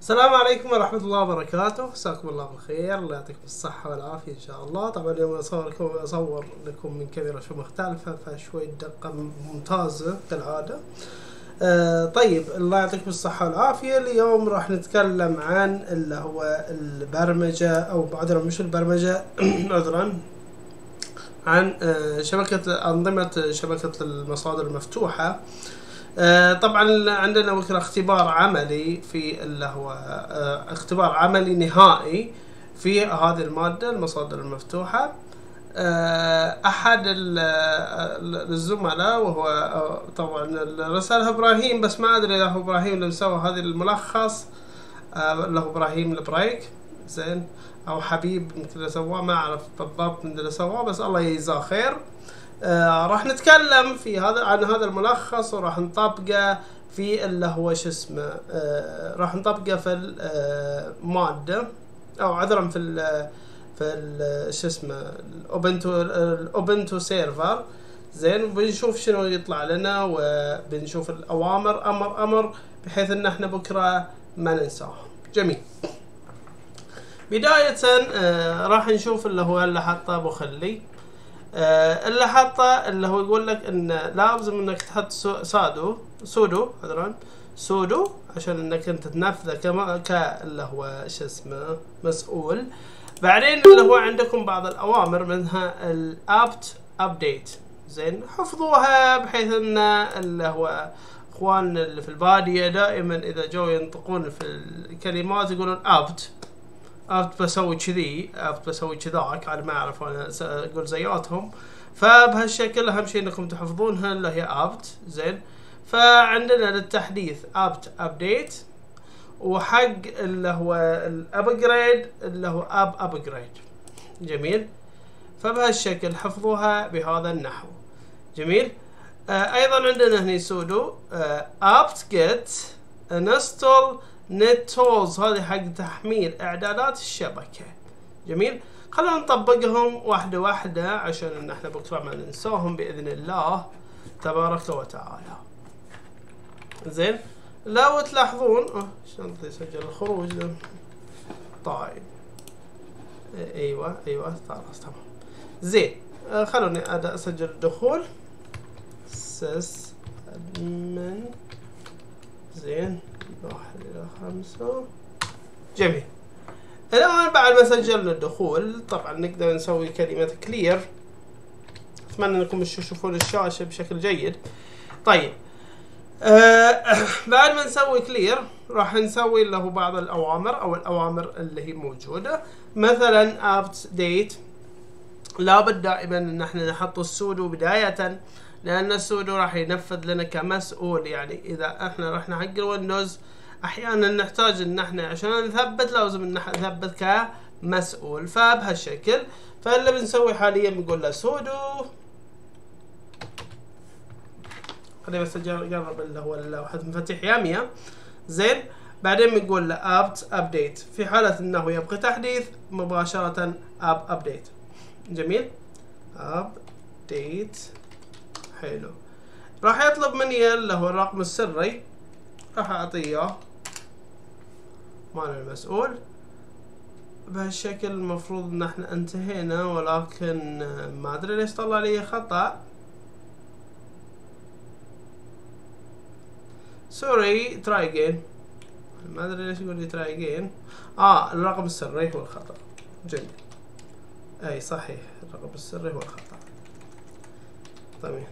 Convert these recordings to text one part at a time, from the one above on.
السلام عليكم ورحمة الله وبركاته، مساكم الله بالخير، الله يعطيكم الصحة والعافية إن شاء الله. طبعا اليوم أصور لكم من كاميرا شوي مختلفة، فشوي دقة ممتازة كالعادة. طيب، الله يعطيكم الصحة والعافية. اليوم راح نتكلم عن اللي هو البرمجة، أو عذرا مش البرمجة عذرا، عن أنظمة شبكة المصادر المفتوحة. طبعا عندنا بكرة اختبار عملي، في اللي هو اختبار عملي نهائي في هذه المادة المصادر المفتوحة. احد الزملاء، وهو طبعا رسالها ابراهيم، بس ما ادري اذا هو ابراهيم اللي مسوى هذا الملخص، اللي هو ابراهيم البريك، زين، او حبيب مثل اللي سواه، ما اعرف بالضبط من اللي سواه، بس الله يجزاه خير. راح نتكلم في عن هذا الملخص، وراح نطبقه في اللي هو شو اسمه، راح نطبقه في المادة، او عذرا في شو اسمه الاوبنتو سيرفر. زين، وبنشوف شنو يطلع لنا، وبنشوف الاوامر امر بحيث ان احنا بكره ما ننساهم. جميل. بداية راح نشوف اللي هو اللي حطه ابو خلي. اللي حاطه اللي هو يقول لك ان لازم انك تحط سودو عشان انك انت تنفذه اللي هو شو اسمه مسؤول. بعدين اللي هو عندكم بعض الاوامر منها الابت ابديت. زين، حفظوها بحيث ان اللي هو اخوان اللي في البادية دائما اذا جو ينطقون في الكلمات يقولون ابت بسوي كذي، بسوي كذاك، على ما اعرف انا اقول زياتهم. فبهالشكل اهم شيء انكم تحفظونها اللي هي ابت. زين، فعندنا للتحديث ابت ابديت، وحق اللي هو الابجريد اللي هو ابجريد. جميل، فبهالشكل حفظوها بهذا النحو. جميل. ايضا عندنا هنا سودو apt get install net tools، هذه حق تحميل اعدادات الشبكة. جميل، خلونا نطبقهم واحدة واحدة عشان ان احنا بكرة ما ننساهم باذن الله تبارك وتعالى. زين، لو تلاحظون شلون يسجل الخروج ده. طيب، ايوه خلاص تمام. زين، خلوني اسجل الدخول. سس ادمن. زين، 1 إلى 5. جميل. الآن بعد ما سجلنا الدخول طبعا نقدر نسوي كلمة كلير. أتمنى أنكم تشوفون الشاشة بشكل جيد. طيب، بعد ما نسوي كلير راح نسوي اللي هو بعض الأوامر، أو الأوامر اللي هي موجودة. مثلا apt date، لابد دائما ان احنا نحط السودو بداية، لان السودو راح ينفذ لنا كمسؤول. يعني اذا احنا رحنا حق الويندوز احيانا نحتاج ان احنا عشان نثبت لازم ان نثبت كمسؤول، فبهالشكل. فاللي بنسوي حاليا بنقول له سودو، خلينا بس اجرب اللي هو لوحة مفاتيح يامية. زين، بعدين بنقول له apt update في حالة انه يبغى تحديث مباشرة update. جميل، update. حلو، راح يطلب مني اللي هو الرقم السري، راح اعطيه اياه مال المسؤول. بهالشكل المفروض ان احنا انتهينا، ولكن ما ادري ليش طلع لي خطأ. سوري، تراي اجين. ما ادري ليش يقول لي تراي اجين. الرقم السري هو الخطأ. جميل، اي صحيح، الرقم السري هو الخطأ. تمام.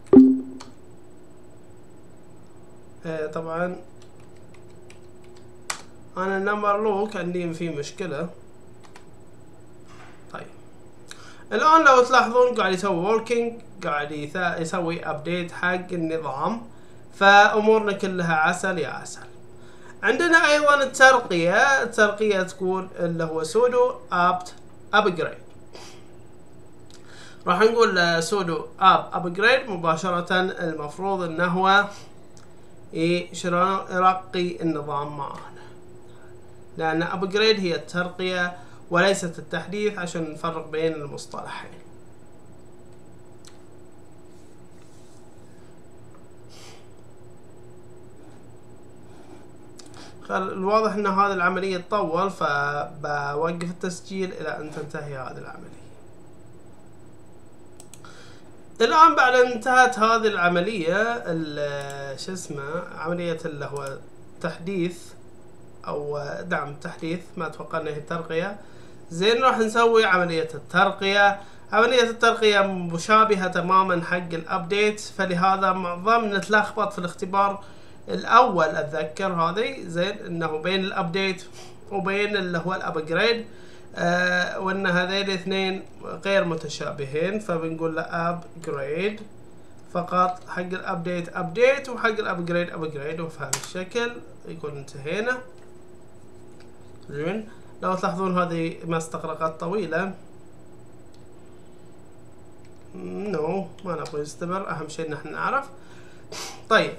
طبعا انا النمبر لوك عندي فيه مشكلة. طيب، الان لو تلاحظون قاعد يسوي working، قاعد يسوي ابديت حق النظام، فامورنا كلها عسل يا عسل. عندنا ايضا الترقية تقول اللي هو sudo apt upgrade. راح نقول sudo apt upgrade مباشرة. المفروض انه هو يرقي النظام معنا، لأن upgrade هي الترقية وليست التحديث، عشان نفرق بين المصطلحين. الواضح ان هذه العملية تطول، فبوقف التسجيل الى ان تنتهي هذه العملية. الان بعد ان انتهت هذه العملية شو اسمه عملية اللي هو تحديث او دعم تحديث، ما اتوقع انها هي ترقية. زين راح نسوي عملية الترقية. عملية الترقية مشابهة تماما حق الابديت، فلهذا معظم نتلخبط في الاختبار الاول. اتذكر هذه زين انه بين الابديت وبين اللي هو الابجريد، وان هذين الاثنين غير متشابهين، فبنقول له ابجريد فقط، حق الابديت ابديت وحق الابجريد ابجريد، وفي هذا الشكل يكون انتهينا. زين لو تلاحظون هذه ما استغرقت طويلة. نو ما نبغى نستمر، اهم شيء نحن نعرف. طيب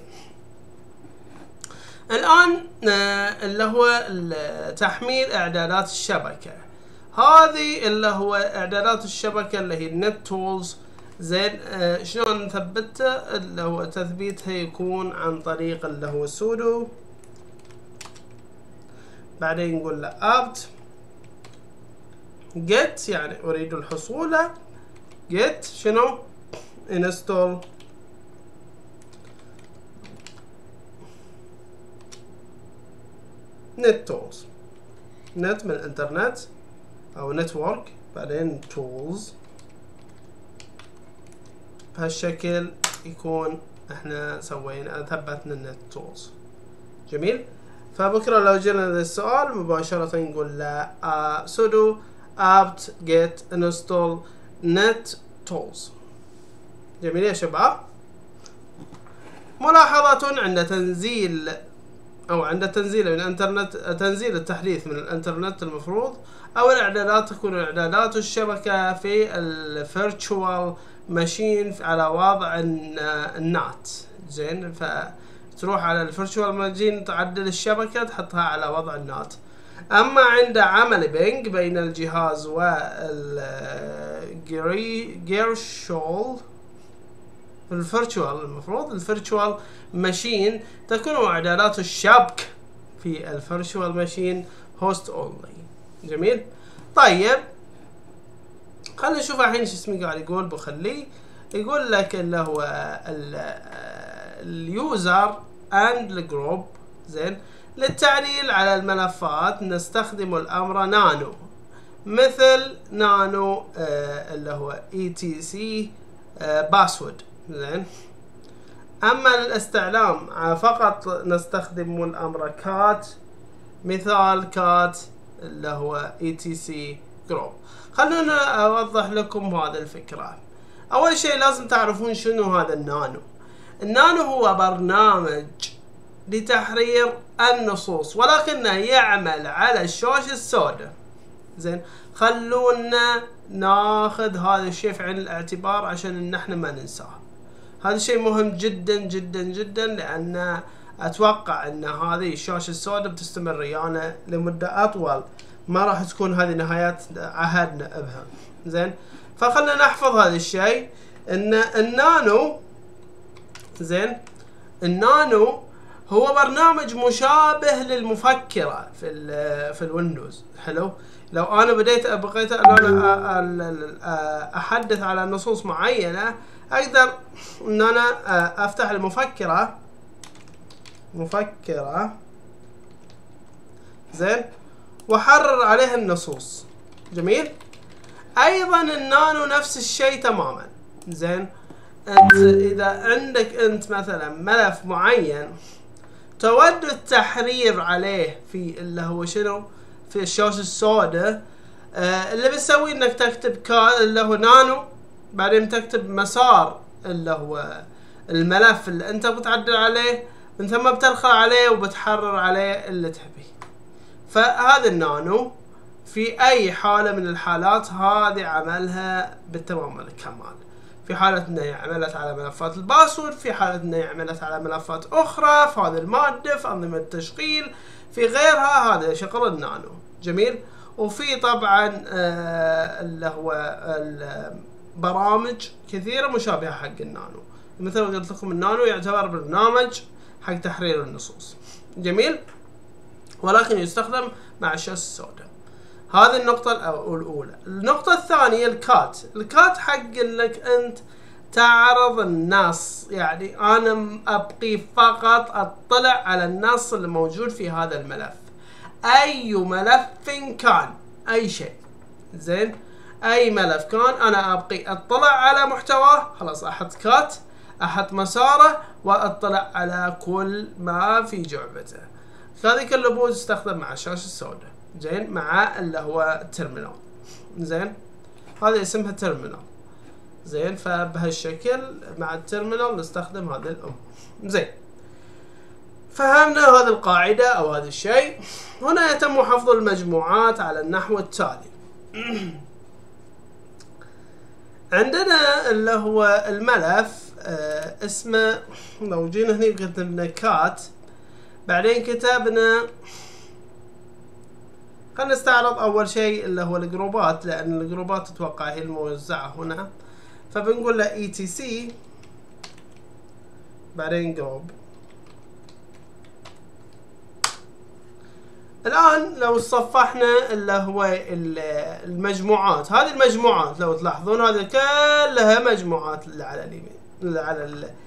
الان اللي هو تحميل اعدادات الشبكة. هذه اللي هو اعدادات الشبكة اللي هي النت تولز. زين شلون نثبتها؟ اللي هو تثبيتها يكون عن طريق اللي هو سودو، بعدين نقول له apt get يعني اريد الحصول، get شنو install net tools. net من الانترنت او نتورك، بعدين tools. بهالشكل يكون احنا سوينا ثبتنا النت تولز. جميل. فبكره لو جينا للسؤال مباشرة نقول له sudo apt get install net tools. جميل يا شباب. ملاحظة عند تنزيل او عند تنزيل من الانترنت، تنزيل التحديث من الانترنت المفروض او الاعدادات تكون اعدادات الشبكة في الفيرتشوال ماشين على وضع النات. زين فتروح على الفيرتشوال ماشين تعدل الشبكة تحطها على وضع النات. اما عند عمل بينج بين الجهاز والجيرشول الفيرتشوال، المفروض الفيرتشوال ماشين تكون اعدادات الشبكة في الفيرتشوال ماشين هوست اونلي. جميل. طيب خلينا نشوف الحين شو اسمه قاعد يقول. بخليه يقول لك اللي هو اليوزر اند الجروب. زين للتعديل على الملفات نستخدم الامر نانو، مثل نانو اللي هو etc باسورد. زين اما للاستعلام فقط نستخدم الامر كات، مثال كات اللي هو etc جروب. خلونا اوضح لكم هذا الفكرة. اول شيء لازم تعرفون شنو هذا النانو. النانو هو برنامج لتحرير النصوص، ولكنه يعمل على الشاشة السوداء. زين خلونا ناخذ هذا الشيء في عين الاعتبار عشان ان احنا ما ننساه. هذا الشيء مهم جدا جدا جدا، لان اتوقع ان هذه الشاشة السوداء بتستمر ويانا لمدة اطول، ما راح تكون هذه نهايات عهدنا بها. زين فخلنا نحفظ هذا الشيء ان النانو، زين النانو هو برنامج مشابه للمفكرة في الويندوز. حلو. لو انا بغيت انا احدث على نصوص معينة، اقدر ان انا افتح المفكرة زين واحرر عليها النصوص. جميل. ايضا النانو نفس الشيء تماما. زين انت اذا عندك انت مثلا ملف معين تود التحرير عليه في اللي هو شنو في الشاشة السوداء، اللي بتسوي انك تكتب اللي هو نانو، بعدين تكتب مسار اللي هو الملف اللي انت بتعدل عليه، من ثم بتدخل عليه وبتحرر عليه اللي تبيه. فهذا النانو في اي حالة من الحالات هذه عملها بالتمام والكمال. في حالة انها عملت على ملفات الباسورد، في حالة انها عملت على ملفات اخرى في هذه المادة، في انظمة التشغيل، في غيرها. هذا شغل النانو. جميل. وفي طبعا اللي هو برامج كثيرة مشابهة حق النانو. مثل ما قلت لكم النانو يعتبر برنامج حق تحرير النصوص. جميل. ولكن يستخدم مع الشاشة السوداء. هذه النقطة الأولى. النقطة الثانية الكات حق انك انت تعرض النص، يعني انا ابقي فقط اطلع على النص اللي موجود في هذا الملف، اي ملف كان، اي شيء، زين، اي ملف كان انا ابقي اطلع على محتواه، خلاص احط كات، احط مساره واطلع على كل ما في جعبته. هذه كله تستخدم مع الشاشة السوداء، زين، مع اللي هو الترمينال، زين، هذه اسمها ترمينال، زين. فبهالشكل مع الترمينال نستخدم هذه الأمور، زين. فهمنا هذه القاعدة أو هذا الشيء. هنا يتم حفظ المجموعات على النحو التالي. عندنا اللي هو الملف اسمه، لو جينا هني كتبنا كات، بعدين كتبنا، خلينا نستعرض أول شيء اللي هو الجروبات، لأن الجروبات تتوقع هي الموزعة هنا، فبنقول له etc بعدين جروب. الآن لو صفحنا اللي هو المجموعات، هذه المجموعات لو تلاحظون هذه كلها مجموعات اللي على اليمين، اللي على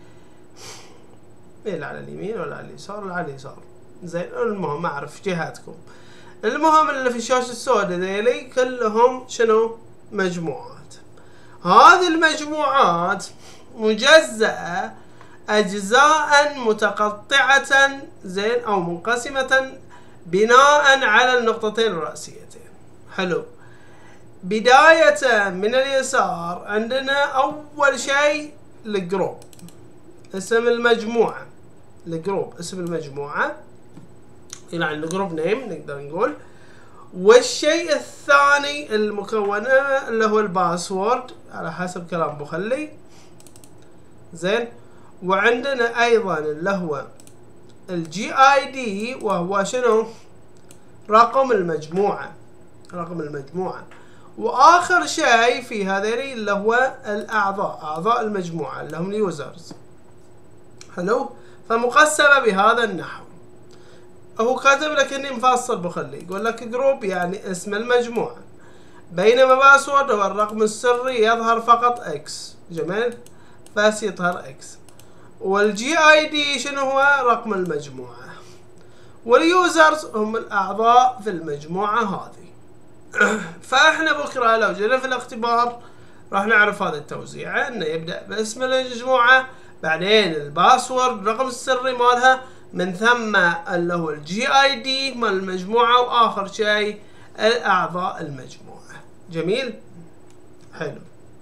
اللي على اليمين ولا على اليسار ولا على اليسار، زين. المهم ما أعرف جهاتكم. المهم اللي في الشاشة السوداء ذيلي كلهم شنو؟ مجموعات. هذه المجموعات مجزأة أجزاء متقطعة، زين، أو منقسمة بناء على النقطتين الرئيسيتين. حلو. بداية من اليسار عندنا أول شيء الجروب، اسم المجموعة، الجروب اسم المجموعة، يعني الجروب نيم نقدر نقول. والشيء الثاني المكونة اللي هو الباسورد على حسب كلام ابو خلي، زين. وعندنا ايضا اللي هو الجي اي دي، وهو شنو؟ رقم المجموعة، رقم المجموعة. واخر شيء في هذين اللي هو الاعضاء، اعضاء المجموعة اللي هم اليوزرز. حلو. فمقسمة بهذا النحو. هو كاتب لك اني مفصل بخلي، يقول لك جروب يعني اسم المجموعة، بينما باسورد هو الرقم السري يظهر فقط اكس، جميل، بس يظهر اكس. والجي اي دي شنو هو؟ رقم المجموعة. واليوزرز هم الاعضاء في المجموعة هذه. فاحنا بكرة لو جينا في الاختبار راح نعرف هذا التوزيع، انه يبدأ باسم المجموعة، بعدين الباسورد الرقم السري مالها، من ثم اللي هو الجي اي دي مال المجموعة، واخر شيء الاعضاء المجموعة. جميل، حلو.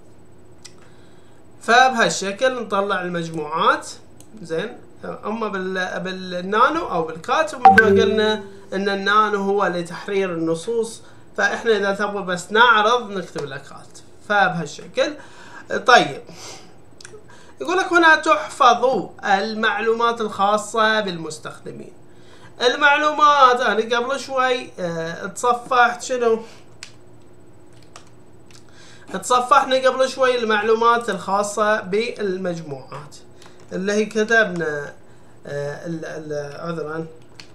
فبهالشكل نطلع المجموعات، زين. اما بالنانو او بالكات، ومثل ما قلنا ان النانو هو لتحرير النصوص، فاحنا اذا تبغى بس نعرض نكتب لك كات. فبهالشكل. طيب، يقول لك هنا تحفظ المعلومات الخاصة بالمستخدمين. المعلومات أنا قبل شوي اتصفحت شنو؟ اتصفحنا قبل شوي المعلومات الخاصة بالمجموعات اللي هي كتبنا عذرا،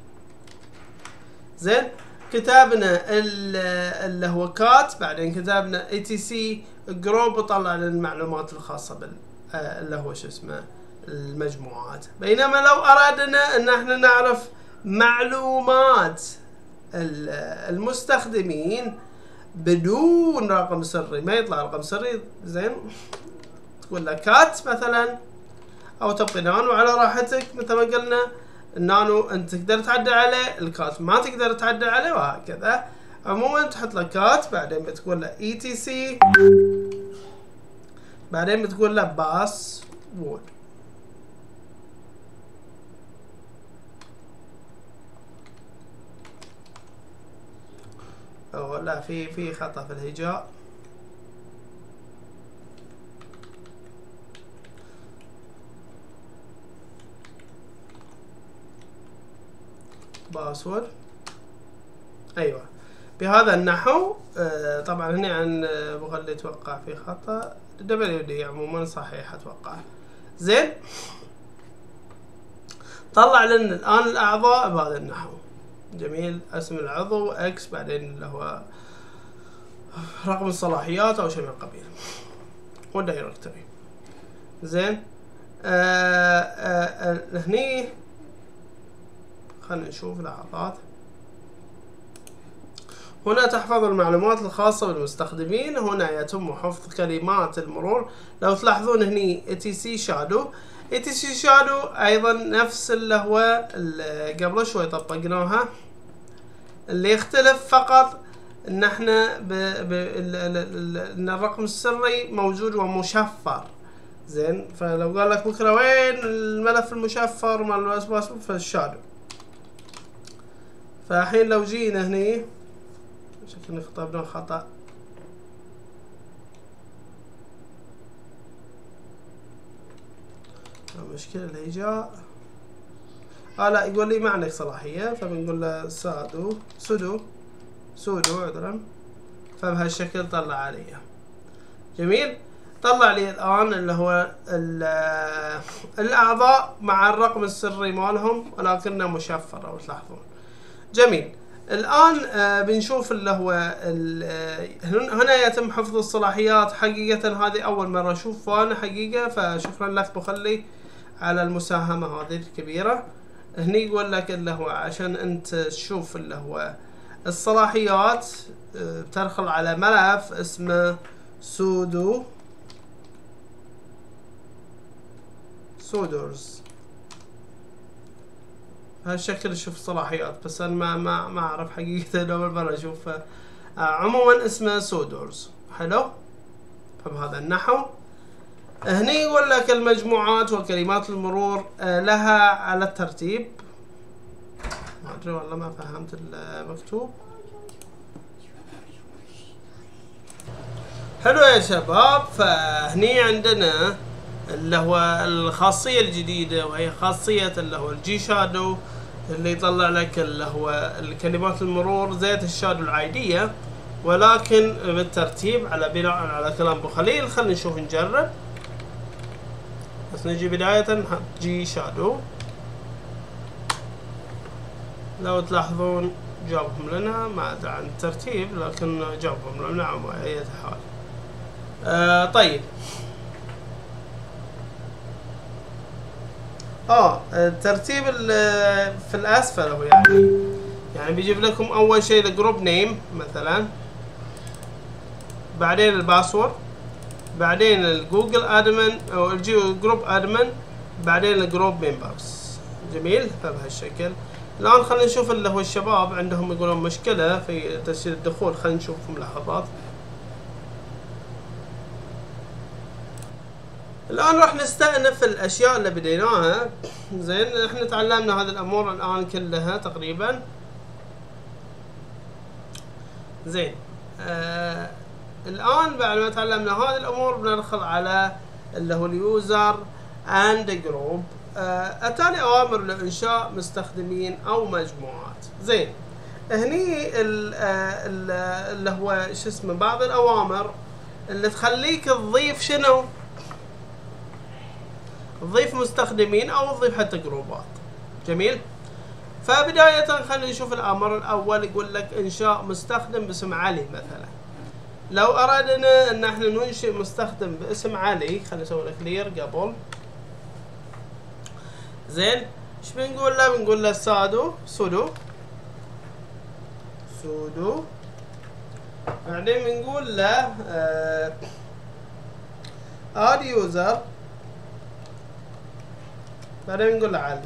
زين، كتبنا اللي هو كات، بعدين كتبنا etc جروب، وطلع لنا المعلومات الخاصة اللي هو شو اسمه المجموعات. بينما لو أرادنا ان احنا نعرف معلومات المستخدمين بدون رقم سري، ما يطلع رقم سري، زين، تقول له كات مثلا، او تبقي نانو على راحتك. مثل ما قلنا النانو انت تقدر تعدل عليه، الكات ما تقدر تعدل عليه، وهكذا. عموما تحط له كات، بعدين بتقول له etc، بعدين بتقول له باسورد. أو لا، في خطأ في الهجاء. باسورد، ايوه، بهذا النحو. طبعا هنا عن بخلي اتوقع في خطأ، WD عموما صحيح اتوقع، زين. طلع لنا الان الاعضاء بهذا النحو، جميل. اسم العضو اكس، بعدين اللي هو رقم الصلاحيات او شيء من القبيل، والدايركتوري. زين. هني خلينا نشوف لحظات. هنا تحفظ المعلومات الخاصة بالمستخدمين. هنا يتم حفظ كلمات المرور. لو تلاحظون هني etc shadow. etc shadow ايضا نفس اللي هو اللي قبل شوي طبقناها، اللي يختلف فقط ان احنا ان الرقم السري موجود ومشفر. زين. فلو قال لك بكره وين الملف المشفر مال الباسورد، فالشادو. فالحين لو جينا هني شكلنا خطبنا خطأ. المشكلة اللي جاء لا يقول لي ما عندك صلاحية، فبنقول له سودو عذرا. فبهالشكل طلع علي. جميل. طلع لي الآن اللي هو الأعضاء مع الرقم السري مالهم، ولكنه مشفر لو تلاحظون. جميل. الآن بنشوف اللي هو هنا يتم حفظ الصلاحيات. حقيقة هذه أول مرة أشوفها أنا حقيقة، فشكرا لك بخلي على المساهمة هذه الكبيرة. هني يقول لك اللي هو عشان أنت تشوف اللي هو الصلاحيات بتدخل على ملف اسمه سودورز. بهالشكل تشوف الصلاحيات، بس انا ما اعرف حقيقة اول مرة اشوفها. عموما اسمه سودورز. حلو. فبهذا النحو هني يقول لك المجموعات وكلمات المرور لها على الترتيب. ما ادري والله ما فهمت المكتوب. حلو يا شباب. فهني عندنا اللي هو الخاصية الجديدة، وهي خاصية اللي هو الجي شادو، اللي يطلع لك اللي هو الكلمات المرور زيت الشادو العادية، ولكن بالترتيب على بناء على كلام ابو خليل. خلينا نشوف نجرب. بس نجي بداية نحط جي شادو. لو تلاحظون جابهم لنا، ما ادري عن الترتيب لكن جابهم لنا على اي حال. طيب. الترتيب في الاسفل هو يعني بيجيب لكم اول شيء الجروب نيم مثلا، بعدين الباسورد، بعدين الجوجل ادمن او الجروب ادمن، بعدين الجروب ممبرز. جميل. فبهالشكل الان خلينا نشوف اللي هو الشباب عندهم يقولون مشكلة في تسجيل الدخول. خلينا نشوفهم لحظات. الآن راح نستأنف الأشياء اللي بديناها. زين. احنا تعلمنا هذه الأمور الآن كلها تقريبا. زين. الآن بعد ما تعلمنا هذه الأمور بندخل على اللي هو اليوزر اند جروب. أتاني أوامر لإنشاء مستخدمين أو مجموعات. زين. هني اللي هو شو اسمه بعض الأوامر اللي تخليك تضيف شنو؟ تضيف مستخدمين او تضيف حتى جروبات. جميل. فبداية خلينا نشوف الامر الاول. يقول لك انشاء مستخدم باسم علي مثلا. لو ارادنا ان احنا ننشئ مستخدم باسم علي، خلينا نسوي له كلير قبل. زين. ايش بنقول له؟ بنقول له سودو بعدين بنقول له اد يوزر، بعدين نقول له علي.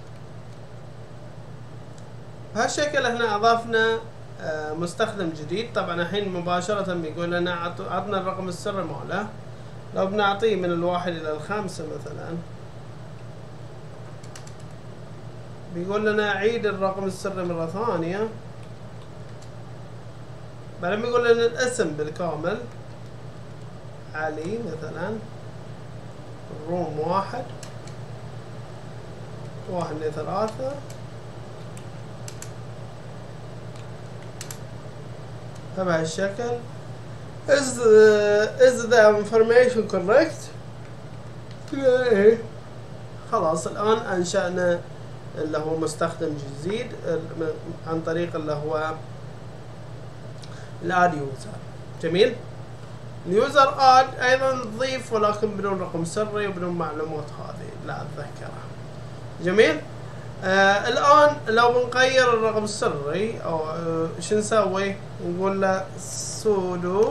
بهالشكل احنا اضفنا مستخدم جديد. طبعا الحين مباشرة بيقول لنا عطنا الرقم السري ماله. لو بنعطيه من 1 إلى 5 مثلا، بيقول لنا عيد الرقم السري مرة ثانية. بعدين بيقول لنا الاسم بالكامل علي مثلا، الروم 1 2 3. فبهالشكل is the information correct. خلاص الآن أنشأنا اللي هو مستخدم جديد عن طريق اللي هو الاد يوزر. جميل. اليوزر اد ايضا نضيف ولكن بدون رقم سري وبدون معلومات هذه لا اتذكرها. جميل. الان لو بنغير الرقم السري او شو نسوي؟ نقول له سودو،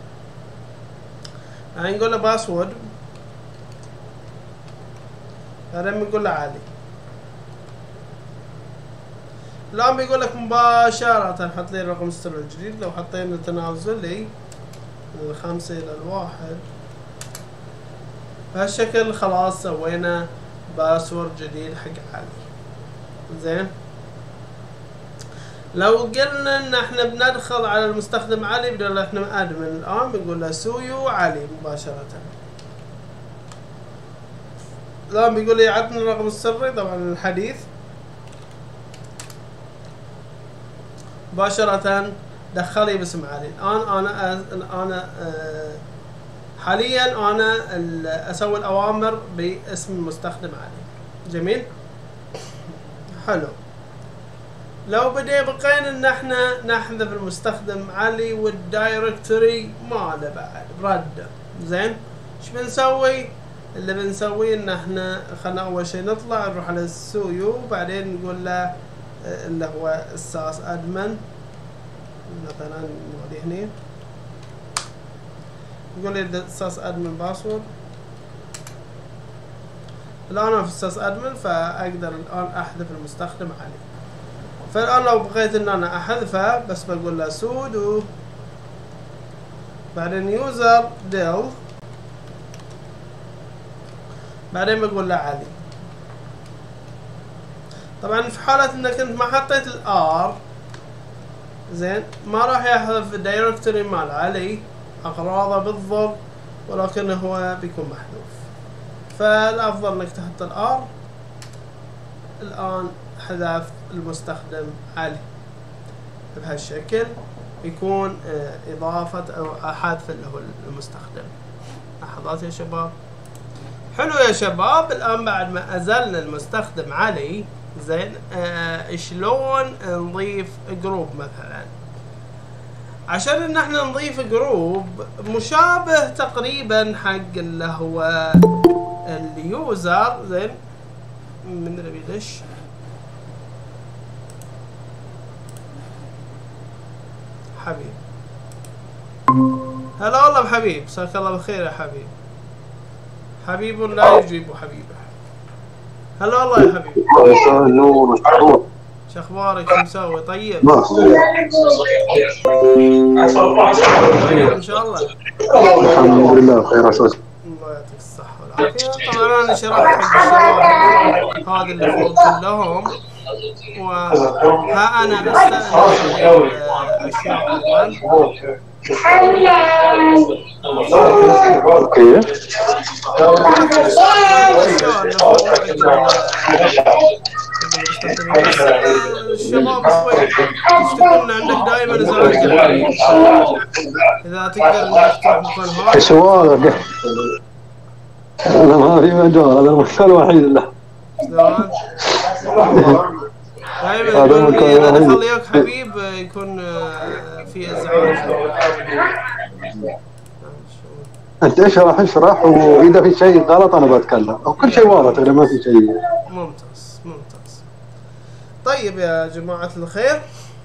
يعني نقول له باسورد، بعدين بنقول له علي. الان بيقول لك مباشرة حط لي الرقم السري الجديد. لو حطينا تنازلي من 5 إلى 1 بهالشكل خلاص سوينا باسورد جديد حق علي. زين. لو قلنا ان احنا بندخل على المستخدم علي بدل احنا ادمن، الان بنقول له سويو علي مباشرة. الان بيقول لي عطني الرقم السري طبعا الحديث، مباشرة دخلي باسم علي. الان انا حاليا انا اسوي الاوامر باسم المستخدم علي. جميل. حلو. لو بقينا ان احنا نحذف المستخدم علي والدايركتوري ماله بعد رده. زين. ايش بنسوي؟ اللي بنسويه ان احنا خلنا اول شيء نطلع نروح على السويو، بعدين نقول له اللي هو الساس ادمن مثلا نوديه هنا، نقول لي الساس ادمن باسورد. الان انا في الساس ادمن فاقدر الان احذف المستخدم علي. فالان لو بغيت ان انا احذفه بس بقول له سودو بعدين يوزر ديل بعدين بقول له علي. طبعا في حالة انك انت ما حطيت الار زين ما راح يحذف الدايركتوري مال علي اغراضه بالضبط، ولكن هو بيكون محذوف. فالافضل انك تحط الار. الان حذف المستخدم علي بهالشكل يكون اضافة او حذف اللي هو المستخدم. لحظات يا شباب. حلو يا شباب. الان بعد ما ازلنا المستخدم علي زين شلون نضيف جروب مثلا؟ عشان ان احنا نضيف جروب مشابه تقريبا حق اللي هو اليوزر. زين. من اللي بيدش حبيب. هلا والله بحبيب، مساك الله بالخير يا حبيب. حبيب لا يجيب حبيبه. هلا والله يا حبيبي. شو اخبارك؟ شو مسوي؟ طيب؟ طيب ان شاء الله. الحمد لله بخير اساس. الله يعطيك الصحة والعافية. طبعا انا شرحت حق الشباب هذا اللي فوق كلهم، وها انا استأنس اشياء ايضا. اوكي. الشباب شوي يشتكون عندك دائما ازعاج. اذا تقدر انك تروح مكان هذا. سؤال انا ما في مجال، هذا المكان الوحيد له. شلون؟ دائما اذا دخل وياك حبيب يكون في ازعاج. انت ايش راح اشرح، واذا في شيء غلط انا بتكلم، او كل شيء واضح اذا ما في شيء. ممتاز ممتاز. طيب يا جماعة الخير،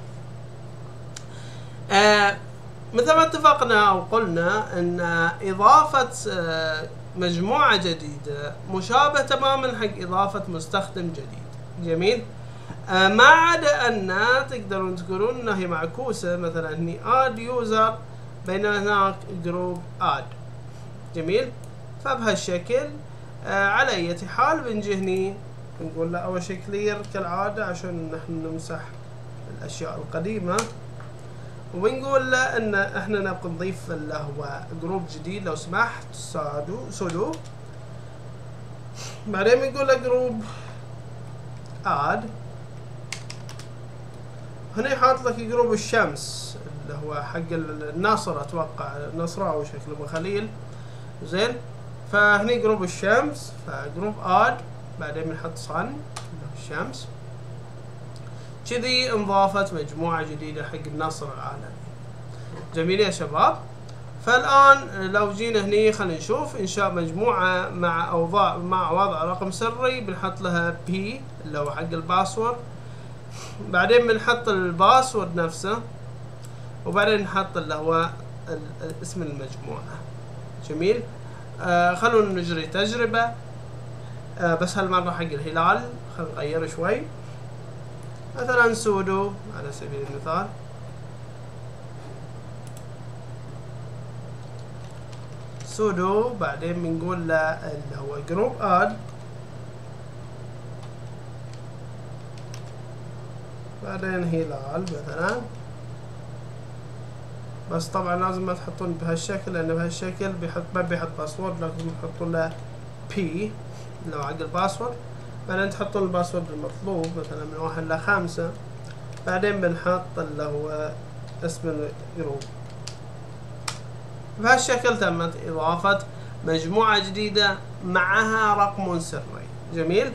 مثل ما اتفقنا او قلنا ان اضافة مجموعة جديدة مشابه تماما حق اضافة مستخدم جديد. جميل. ما عدا ان تقدرون تقولون انها هي معكوسة، مثلا هني اد يوزر بينما هناك جروب اد. جميل. فبهالشكل على اي حال بنجي هني نقول له اول شيء كلير كالعادة عشان نحن نمسح الاشياء القديمة، وبنقول له ان احنا نبغى نضيف اللي هو جروب جديد لو سمحت سودو. بعدين بنقول له جروب اد. هنا يحط لك جروب الشمس اللي هو حق الناصر، اتوقع نصراوي شكله ابو خليل. زين. فهني جروب الشمس فجروب اد، بعدين بنحط صن الشمس. كذي انضافت مجموعة جديدة حق النصر العالمي. جميل يا شباب. فالآن لو جينا هني خلينا نشوف إنشاء مجموعة مع وضع رقم سري، بنحط لها P اللي هو حق الباسورد، بعدين بنحط الباسورد نفسه، وبعدين نحط اللي هو اسم المجموعة. جميل. خلونا نجري تجربة بس هالمرة حق الهلال. خلينا نغير شوي، مثلا سودو على سبيل المثال. سودو بعدين بنقول له اللي هو جروب اد، بعدين هلال مثلا. بس طبعا لازم ما تحطون بهالشكل، لان بهالشكل ما بيحط باسورد، لازم تحطون له بي اللي هو حق الباسورد، بعدين تحطون الباسورد المطلوب مثلا من 1 ل 5، بعدين بنحط اللي هو اسم الجروب. بهالشكل تمت إضافة مجموعة جديدة معها رقم سري. جميل.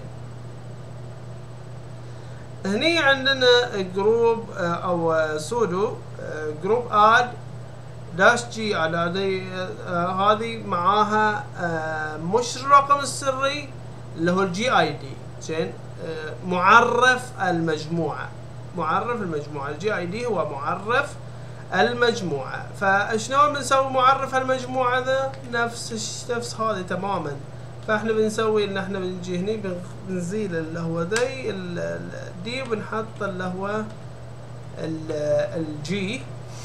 هني عندنا جروب أو سودو جروب اد داش جي هذه معاها مش الرقم السري اللي هو الجي اي دي. زين. معرف المجموعة. الجي اي دي هو معرف المجموعة. فشلون بنسوي معرف المجموعة ذا؟ نفس هذه تماما. فاحنا بنسوي ان احنا بنجي هني بنزيل اللي هو ذي الدي، وبنحط اللي هو الجي.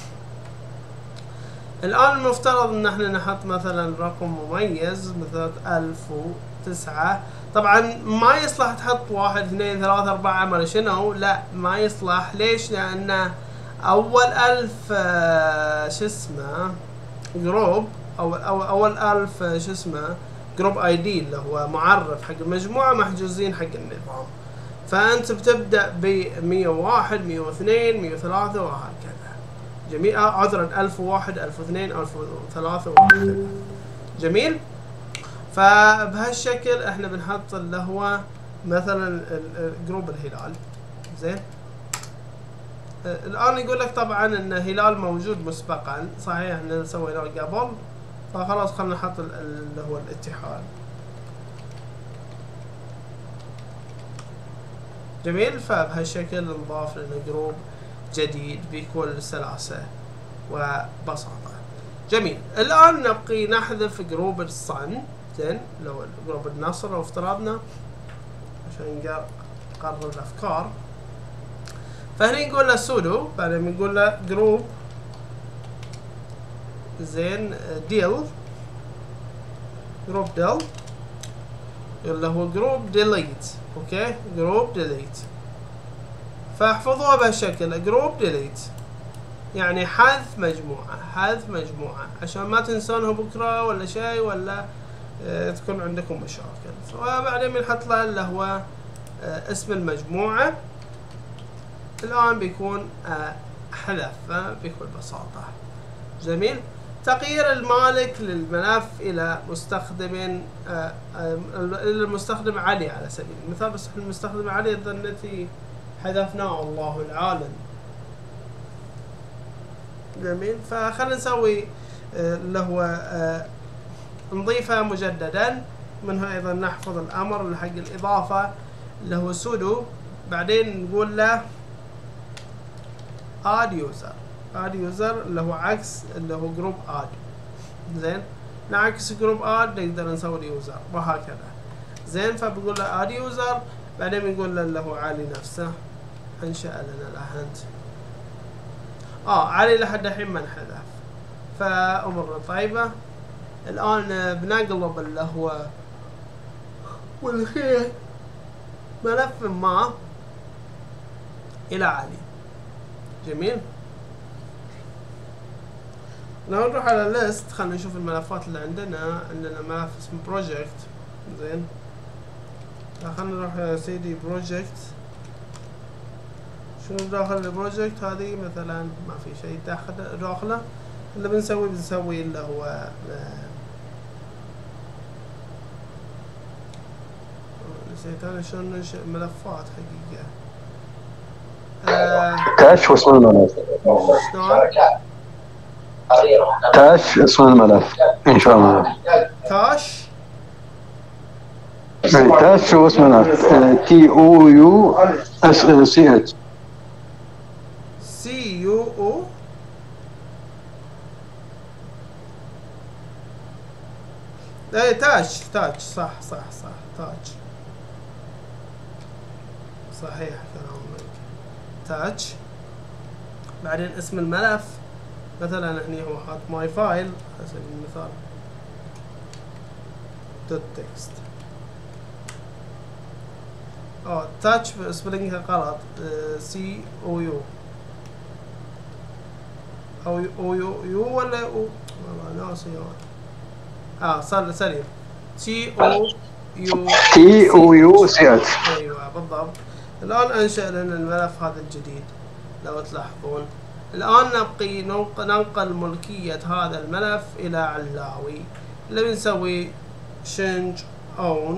الان المفترض ان احنا نحط مثلا رقم مميز مثلا 1009. طبعا ما يصلح تحط 1 2 3 4 ما شنو، لا ما يصلح. ليش؟ لان اول 1000 شو اسمه جروب او اول 1000 شو اسمه جروب اي دي اللي هو معرف حق المجموعه محجوزين حق النظام. فانت بتبدا ب 101 102 103 وهكذا. جميل. عذرا 1001 1002 1003 وهكذا. جميل. فبهالشكل احنا بنحط اللي هو مثلا جروب الهلال. زين. الان يقول لك طبعا ان هلال موجود مسبقا، صحيح احنا سويناه قبل، فخلاص خلينا نحط اللي هو الاتحاد. جميل. فبهالشكل نضاف لنا جروب جديد بكل سلاسة وبساطة. جميل. الان نبقي نحذف جروب الصن. زين. لو جروب النصر لو افترضنا عشان نقرب الافكار. فهني نقول له سودو، بعدين بنقول له جروب زين ديل، جروب ديل اللي هو جروب ديليت. اوكي. جروب ديليت. فاحفظوها بهالشكل جروب ديليت، يعني حذف مجموعة عشان ما تنسونها بكرة ولا شيء، ولا تكون عندكم مشاكل. وبعدين بنحط له اللي هو اسم المجموعة. الآن بيكون حذف بكل بساطة. جميل. تغيير المالك للملف إلى المستخدم علي على سبيل المثال، بس احنا المستخدم علي ظنتي حذفناه الله العالم. جميل. فخلنا نسوي اللي هو نضيفه مجددا. منها أيضا نحفظ الأمر اللي حق الإضافة اللي هو سودو، بعدين نقول له add user اللي هو عكس اللي هو جروب add. زين. نعكس جروب add نقدر نسوي اليوزر وهكذا. زين. فبقول له add user، بعدين بنقول له اللي هو علي نفسه انشأ لنا الاهنت. علي لحد الحين ما انحذف، فامورنا طيبة. الان بنقلب اللي هو والخير ملف ما الى علي. جميل. لو نروح على ليست خلينا نشوف الملفات اللي عندنا ملف اسمه بروجكت. زين. خلينا نروح يا سيدي بروجكت. شنو داخل البروجكت؟ هذه مثلا ما في شيء داخله. اللي بنسوي اللي هو نسيت انا شلون ننشئ ملفات حقيقة. تاش واسم الملف. شلون؟ تاش اسم الملف انشاء الملف. تاش تاش واسم الملف تي او يو اس سي اتش. سي يو او اي تاج صح تاج صحيح كلامك. تاج بعدين اسم الملف مثلا هني هو حاط ماي فايل على سبيل المثال دوت تكست. تاتش سبيلنجها غلط، سي او يو او يو ولا او والله ناسي. صار سليم تي او يو سي اتش. ايوه بالضبط. الان انشأ لنا الملف هذا الجديد لو تلاحظون. الان نبقي ننقل ملكية هذا الملف الى علاوي اللي بنسوي change own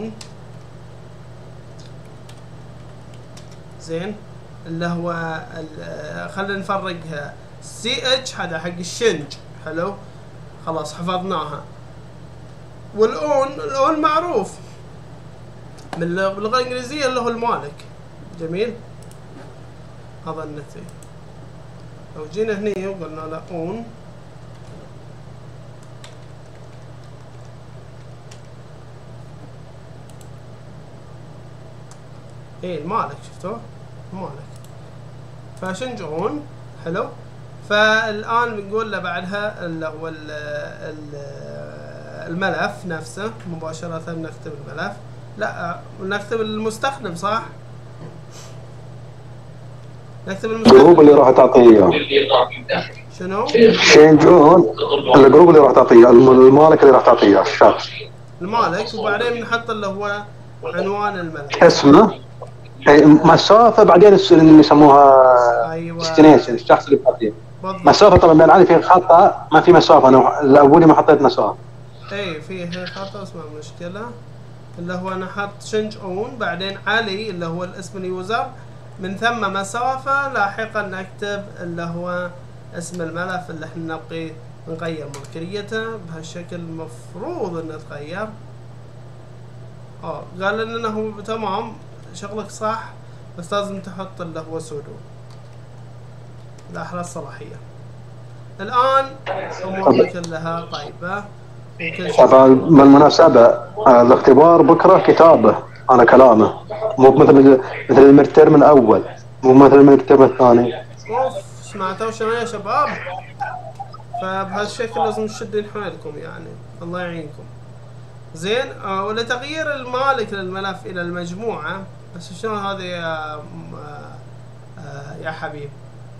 زين اللي هو خلينا نفرقها سي اتش هذا حق الشنج. حلو خلاص حفظناها. والاون معروف باللغة الانجليزية اللي هو المالك. جميل هذا النتيجة. لو جينا هني وقلنا له اون المالك شفتوه مالك فشنج اون. حلو فالان بنقول له بعدها اللي هو الملف نفسه مباشرة نكتب الملف. لا نكتب المستخدم صح. نكتب المستخدم الجروب اللي راح تعطيه اياه. شنو؟ شينج اون الجروب اللي راح تعطيه المالك اللي راح تعطيه اياه الشخص. المالك وبعدين بنحط اللي هو عنوان الملف اسمه مسافة بعدين اللي يسموها ايوه ديستنيشن الشخص اللي تعطيه. بالضبط. مسافة طبعا بين عندي في خطأ ما في مسافة انا الاولي ما حطيت مسافة. اي فيه خطأ اسمه مشكلة اللي هو انا حط شنج اون بعدين علي اللي هو الاسم اليوزر من ثم مسافة لاحقا نكتب اللي هو اسم الملف اللي احنا نبغي نغير ملكيته بهالشكل. المفروض انه تغير. قال لنا هو تمام شغلك صح بس لازم تحط اللي هو سودو لأحرى الصلاحية. الآن أمورنا كلها طيبة. طبعا بالمناسبة الاختبار بكرة كتابة على كلامه مو مثل الميدترم الأول مو مثل الميدترم الثاني. سمعتوا شنو يا شباب؟ فبهالشكل لازم تشدون حيلكم يعني الله يعينكم. زين ولتغيير المالك للملف إلى المجموعة بس شلون هذا يا حبيب؟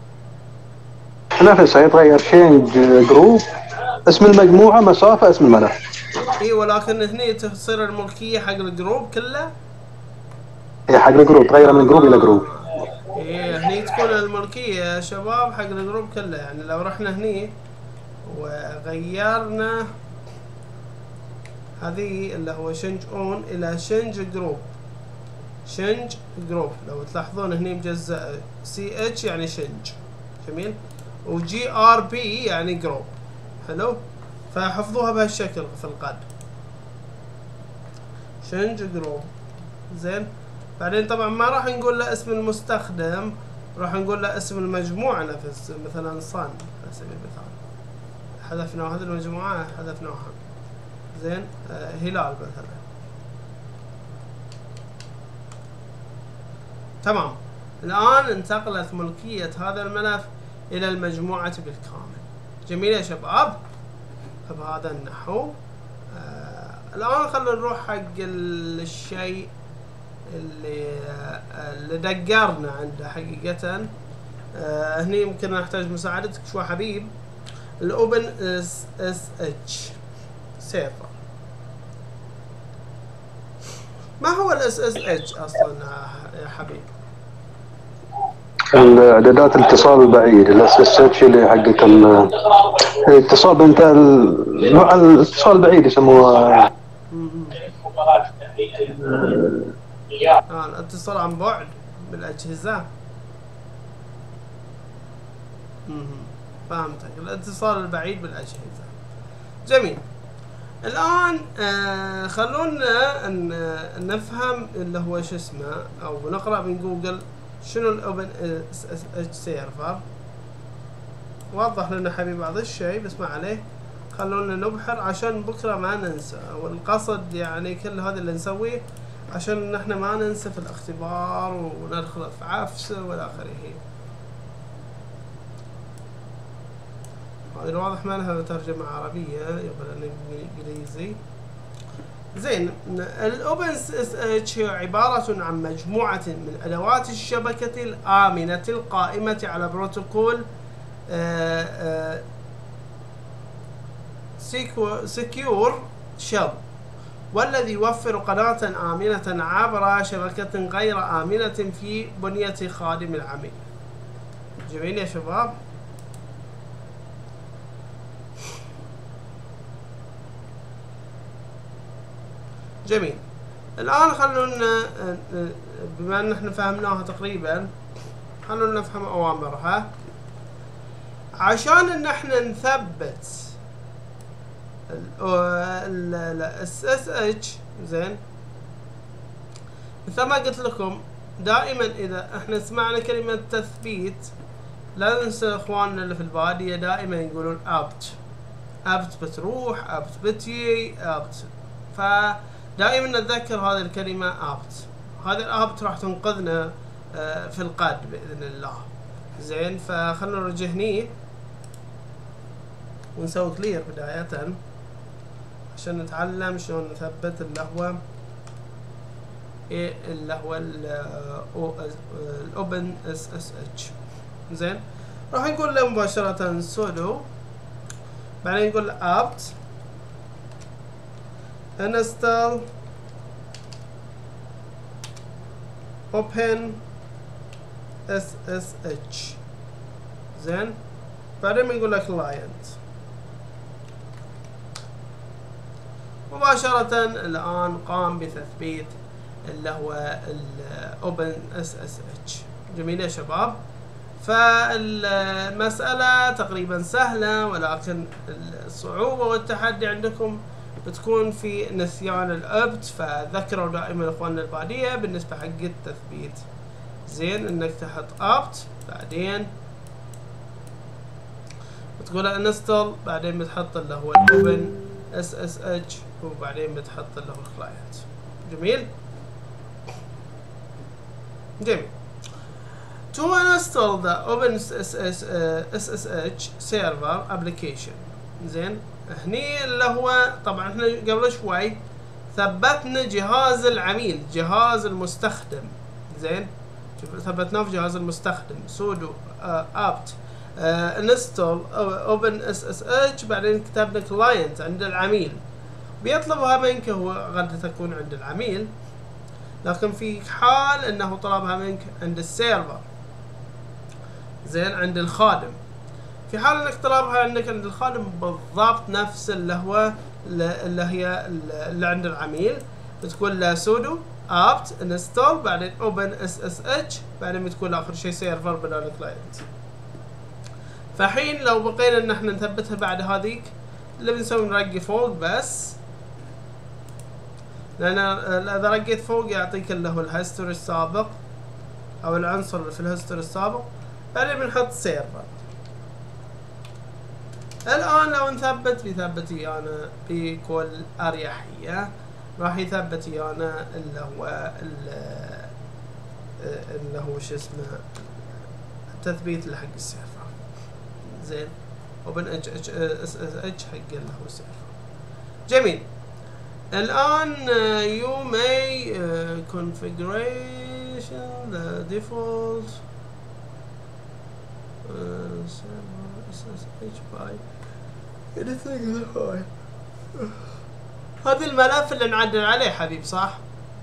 نفسه يتغير شينج جروب اسم المجموعة مسافة اسم الملف. اي ولكن هني تصير الملكية حق الجروب كله. هي حق الجروب تغير من جروب إلى جروب. ايه هني تكون الملكية يا شباب حق الجروب كله. يعني لو رحنا هني وغيرنا هذه اللي هو شنج اون الى شنج جروب. شنج جروب لو تلاحظون هني مجزأ سي اتش يعني شنج. جميل وجي ار بي يعني جروب. حلو فحفظوها بهالشكل في القد شنج جروب. زين بعدين طبعا ما راح نقول له اسم المستخدم راح نقول له اسم المجموعة نفس مثلا صن على سبيل المثال. حذفنا هذه المجموعة حذفناها. زين هلال مثلا. تمام الآن انتقلت ملكية هذا الملف إلى المجموعة بالكامل. جميل يا شباب بهذا النحو. الآن خلينا نروح حق الشيء اللي دقرنا عنده حقيقة. هني يمكن نحتاج مساعدتك شوي حبيب. الأوبن اس اتش سيرفر. ما هو الاس اس اتش اصلا يا حبيب؟ الاعدادات الاتصال البعيد الاس اس اتش اللي حقت الاتصال بين الاتصال البعيد يسموها الاتصال عن بعد بالاجهزه. فهمتك، الاتصال البعيد بالاجهزه. جميل. الان خلونا نفهم اللي هو شو اسمه، او نقرا من جوجل شنو الاوبن اس اس اتش سيرفر. وضح لنا حبيبي بعض الشيء بس ما عليه، خلونا نبحر عشان بكره ما ننسى، والقصد يعني كل هذا اللي نسويه عشان نحن ما ننسى في الاختبار وندخل في عفسه والى اخره. هذه الواضح ما لها ترجمة عربية، يبقى انجليزي. زين، الاوبن اس اتش هي عبارة عن مجموعة من ادوات الشبكة الآمنة القائمة على بروتوكول سكيور شيل، والذي يوفر قناة آمنة عبر شبكة غير آمنة في بنية خادم العميل. جميل يا شباب. جميل. الآن خلونا بما ان احنا فهمناها تقريبا، خلونا نفهم اوامرها عشان ان احنا نثبت ال SSH. زين، مثل ما قلت لكم دائما اذا احنا سمعنا كلمة تثبيت لا ننسى اخواننا اللي في البادية دائما يقولون ابت بتروح، ابت بتجي، ابت. فدائما نتذكر هذه الكلمة ابت. هذه الابت راح تنقذنا في القد باذن الله. زين، فخلنا نرجع هني ونسوي كلير بداية عشان نتعلم شلون نثبت اللي هو الاوبن اس اس اتش. زين، راح نقول له مباشرة سودو، بعدين نقول له apt install open ssh. زين، بعدين بنقول له client. مباشرة الآن قام بتثبيت اللي هو الاوبن اس اس اتش. جميل يا شباب. فالمسألة تقريبا سهلة، ولكن الصعوبة والتحدي عندكم بتكون في نسيان الابت. فذكروا دائما اخواننا البادية بالنسبة حق التثبيت. زين، انك تحط ابت، بعدين بتقول انستول، بعدين بتحط اللي هو الاوبن اس اس اتش، وبعدين بتحط اللي هو الكلاينت. جميل. جميل. To install the OpenSSH server application. زين، هني اللي هو طبعا احنا قبل شوي ثبتنا جهاز العميل، جهاز المستخدم. زين، ثبتناه في جهاز المستخدم. sudo apt install OpenSSH، بعدين كتبنا client عند العميل. بيطلبها منك، هو قد تكون عند العميل، لكن في حال انه طلبها منك عند السيرفر. زين، عند الخادم. في حال انك طلبها عندك عند الخادم بالضبط نفس اللي هو اللي عند العميل، بتقول له sudo apt install، بعدين open ssh، بعدين بتقول اخر شيء سيرفر بدل client. فحين لو بقينا ان احنا نثبتها بعد هذيك، اللي بنسوي نرقي فوق بس، لان اذا رقيت فوق يعطيك اللي هو الهيستوري السابق او العنصر اللي في الهيستوري السابق، بعدين بنحط سيرفر. الان لو نثبت بيثبت ايانا بكل اريحيه، راح يثبت ايانا اللي هو شو اسمه التثبيت اللي حق السيرفر. زين، اوبن اتش اس اتش حق اللي هو السيرفر. جميل. الآن you may configuration the default SSH by anything. هذا الملف اللي نعدل عليه حبيب، صح؟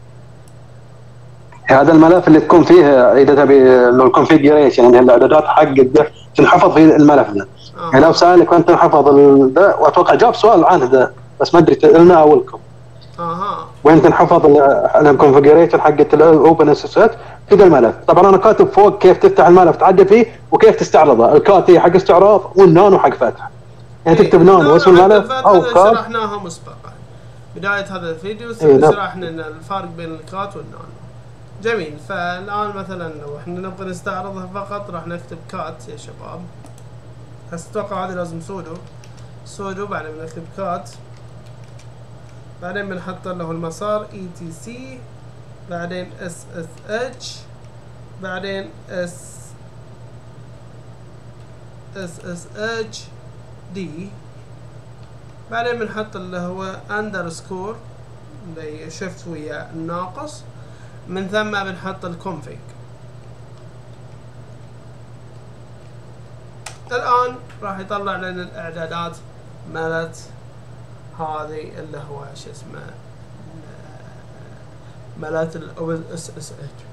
هذا الملف اللي تكون فيه اذا تبي الكونفيجريشن، يعني الاعدادات حق تنحفظ في الملف ده. يعني لو سالك وانت تنحفظ ده، واتوقع جاب سؤال عنه ده بس ما ادري لنا او لكم. اها وين تنحفظ الكونفجريشن حقت الاوبن اس اس اتش في ذا الملف. طبعا انا كاتب فوق كيف تفتح الملف تعدل فيه وكيف تستعرضه. الكات هي حق استعراض والنانو حق فتح. يعني تكتب نانو اسم الملف او كات. شرحناها مسبقا بداية هذا الفيديو شرحنا ان الفرق بين الكات والنانو. جميل. فالان مثلا لو احنا نبغى نستعرضها فقط راح نكتب كات يا شباب. هسه اتوقع هذه لازم سودو بعدين بنكتب كات، بعدين بنحط له المسار etc، بعدين ssh، بعدين sshd، بعدين بنحط اللي هو اندرسكور اللي شفت ويا الناقص، من ثم بنحط الكونفيج. الان راح يطلع لنا الاعدادات مالت هذه اللي هو شو اسمه مالت الاوبن اس اس اتش.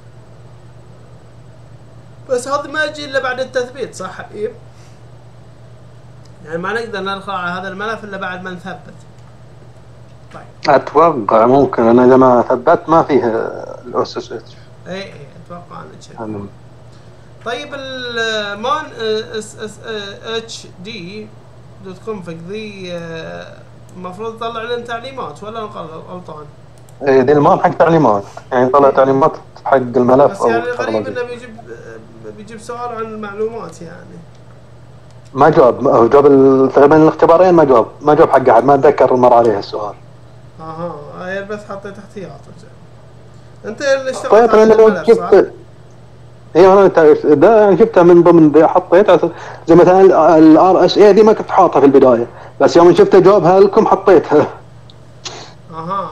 بس هذا ما يجي الا بعد التثبيت صح حبيب؟ يعني ما نقدر ندخل على هذا الملف الا بعد ما نثبت. طيب اتوقع ممكن انا اذا ما ثبت ما فيه الاس اس اتش. اي اتوقع انا كذا. طيب المان اس اس اتش دي دوت كونفج ذي المفروض يطلع لنا تعليمات ولا غلطان؟ ايه دي المان حق تعليمات، يعني طلع تعليمات حق الملف. بس يعني غريب انه بيجيب سؤال عن المعلومات يعني. ما جاوب، جاوب تقريبا الاختبارين ما جاوب حق احد، ما اتذكر مر عليه السؤال. اها بس حطيت احتياط. انت اللي اشتغلت على الملف صح؟ اي انا ده يعني جبتها من ضمن دي، حطيت زي مثلا الار اس اي دي ما كنت حاطها في البدايه، بس يوم شفت جوابها لكم حطيتها. اها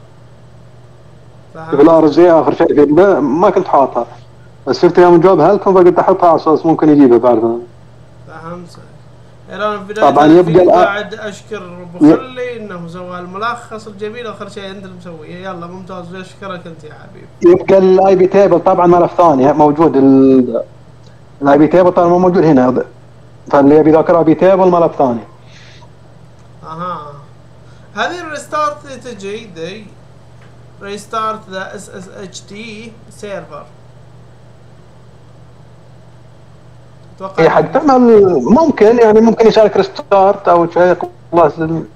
في الار اس اي اخر شيء ما كنت حاطها، بس شفت يوم جوابها لكم فقلت احطها على اساس ممكن يجيبها بعد. فهمت. انا في بدايه الفيديو قاعد اشكر ابو خلي انه سوى الملخص الجميل، اخر شيء انت اللي مسويه. يلا ممتاز، اشكرك انت يا حبيبي. يبقى الاي بي تيبل طبعا ملف ثاني موجود، الاي بي تيبل طبعا مو موجود هنا، فاللي يبي ذاكر اي بي تيبل ملف ثاني. هذه الريستارت اللي تجي ذي ريستارت ذا اس اس اتش دي سيرفر، اي حق تعمل ممكن يعني ممكن يشارك ريستارت او شيء خلاص.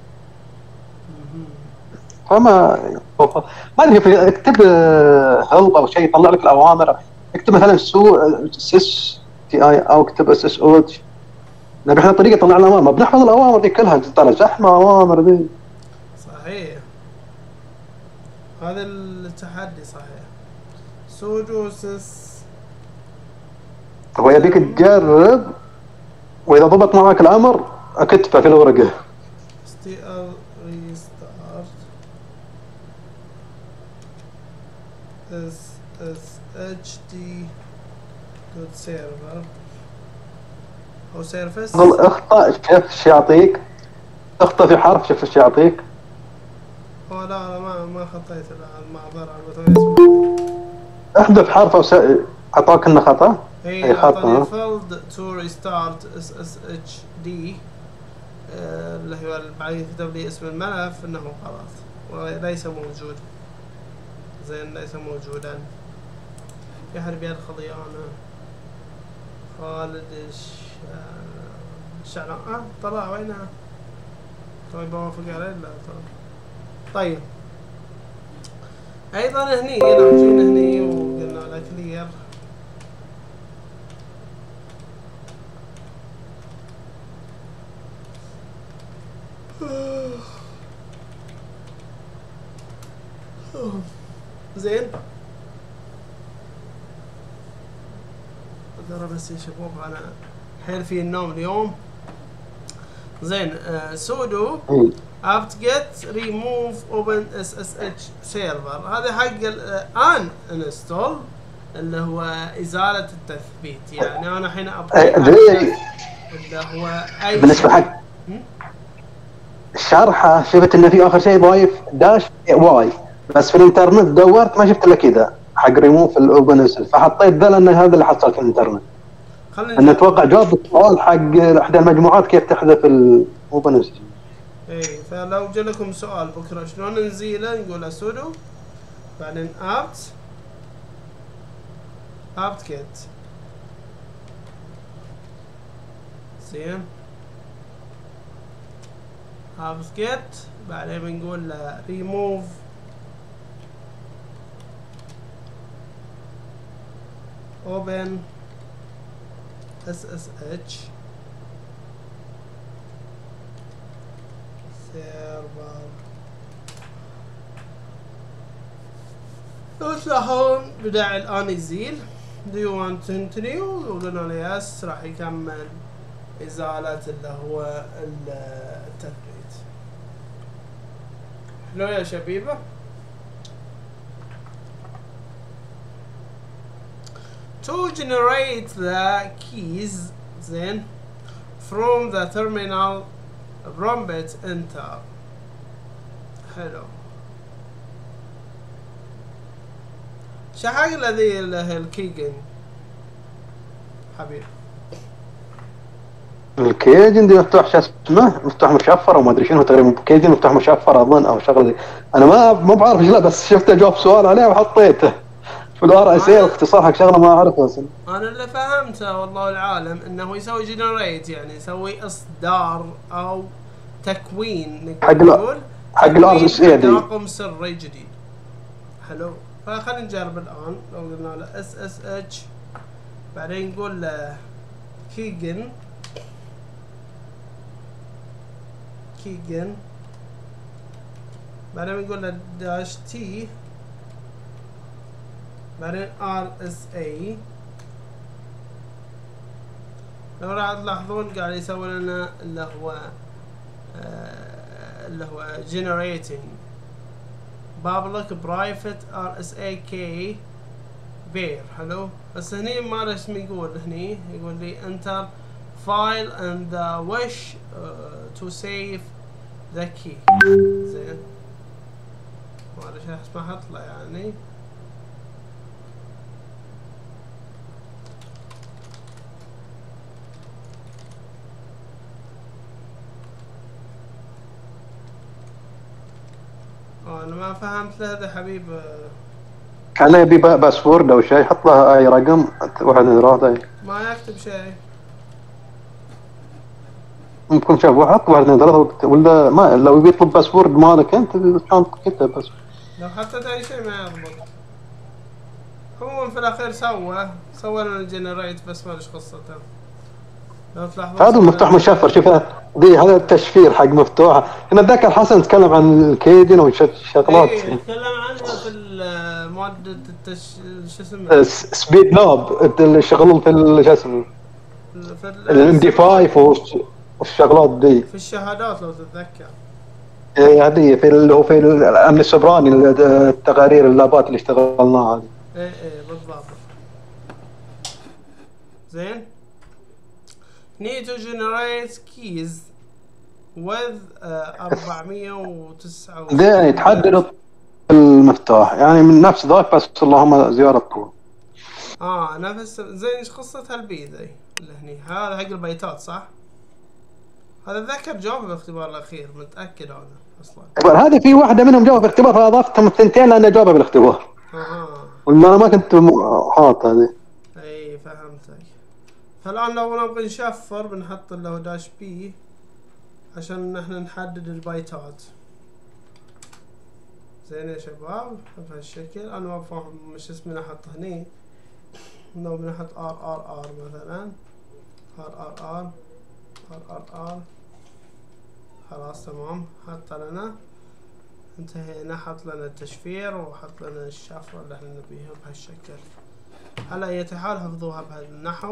فما ادري اكتب هيلب او شيء يطلع لك الاوامر، اكتب مثلا سيس تي اي او اكتب اس اس او اتش. نبي احنا طريقه طلع لنا اوامر، بنحفظ الاوامر دي كلها، ترى زحمه اوامر دي. صحيح هذا التحدي صحيح. سودو سيس هو يبيك تجرب، واذا ضبط معك الامر اكتبه في الورقه. stl restart sshd dot server او سيرفس. اخطا شوف ايش يعطيك، اخطا في حرف شوف ايش يعطيك. لا ما خطيت المعذره على البطاريه. احذف حرف او اعطاك انه خطا. اي اعطاني failed to restart sshd اللي هو بعدين كتب لي اسم الملف انه غلط وليس موجود. زين ليس موجودا. في حد بيدخل ويانا؟ خالد الشعلان. طلع وينها؟ طيب بوافق عليه لا طلع. طيب ايضا هني لو جينا هني وقلنا له كلير زين. ترى بس يا شباب انا حيل في النوم اليوم. زين سودو apt get remove open ssh server، هذا حق الان انستول اللي هو ازاله التثبيت. يعني انا الحين ابغى اللي هو اي بالنسبه حق الشرحه شفت انه في اخر شيء ضايف داش واي، بس في الانترنت دورت ما شفت الا كذا حق ريموف الاوبن اس، فحطيت ذا لان هذا اللي حصل في الانترنت. انا اتوقع جواب السؤال حق احدى المجموعات كيف تحذف الاوبن اس. اي فلو جالكم سؤال بكره شلون نزيله نقول سودو بعدين apt get زين apt get بعدين بنقول له remove open ssh server لو تلاحظون بدأ الآن يزيل. do you want to continue يقولون له yes راح يكمل إزالة اللي هو التثبيت. حلو يا شبيبة. to generate the keys then from the terminal prompt enter. حلو. شحق الذي الكيجن حبيب الكيجن دي مفتوح شو اسمه مفتوح مشفر او ما ادري شنو تقريبا كيجن مفتوح مشفر اظن او شغله دي. انا ما بعرف ايش لا بس شفته جواب سؤال عليه وحطيته في الار اس اي اختصار حق شغله ما اعرفها اصلا. انا اللي فهمته والله العالم انه يسوي جنريت يعني يسوي اصدار او تكوين نقول حق الار اس اي دي رقم سري جديد. حلو فخلينا نجرب الان. لو قلنا له اس اس اتش بعدين نقول له كيجن بعدين نقول له داش تي بعدين ار اس اي. لو راح تلاحظون قاعد يسوي لنا اللي هو generating public private RSA key bear. حلو بس هني ما ادري ايش يقول. هني يقول لي enter file and wish to save the key. زين ما ادري ايش ما احط له يعني. انا ما فهمت له هذا حبيب. كان يبي باسورد او شيء يحط له اي رقم واحد من ثلاثه ما يكتب شيء. ممكن شوف حط واحد من ثلاثه ولا ما لو يبي يطلب باسورد مالك انت شلون تكتب بس لو حطيت اي شيء ما يضبط. عموما في الاخير سوى لنا الجنريت بس ما ليش قصته. لو تلاحظون هذا مفتوح مشفر. شوف دي هذا التشفير حق مفتوحه. كنا اتذكر حسن تكلم عن الكيدن وشغلات تكلم عنها في مادة شو اسمه سبيد لاب اللي يشغلون في شو اسمه الام دي 5 والشغلات دي في الشهادات لو تتذكر. هذه في اللي هو في الامن السبراني التقارير اللابات اللي اشتغلناها هذه. ايه بالضبط. زين need to generate keys with 409 ده يتحدد المفتاح يعني من نفس ذاك بس اللهم زيارة طول. نفس زين. ايش قصة هالبي ذي اللي هني؟ هذا حق البيتات صح؟ هذا اتذكر جاوب بالاختبار الاخير متأكد انا اصلا. هذه في واحدة منهم جاوب بالاختبار فاضفتهم الثنتين لانه جاوبها بالاختبار. ولا انا ما كنت حاط هذه. اي فهمتك. فالان لو نبغى نشفر بنحط له داش بي عشان احنا نحدد البايتات. زين يا شباب بهالشكل. انا ما بفهم مش اسمي نحط هني. لو بنحط ار مثلا ار خلاص تمام. حط لنا انتهينا. حط لنا التشفير وحط لنا الشفرة اللي احنا نبيها بهالشكل. على اي حال حفظوها بهالنحو.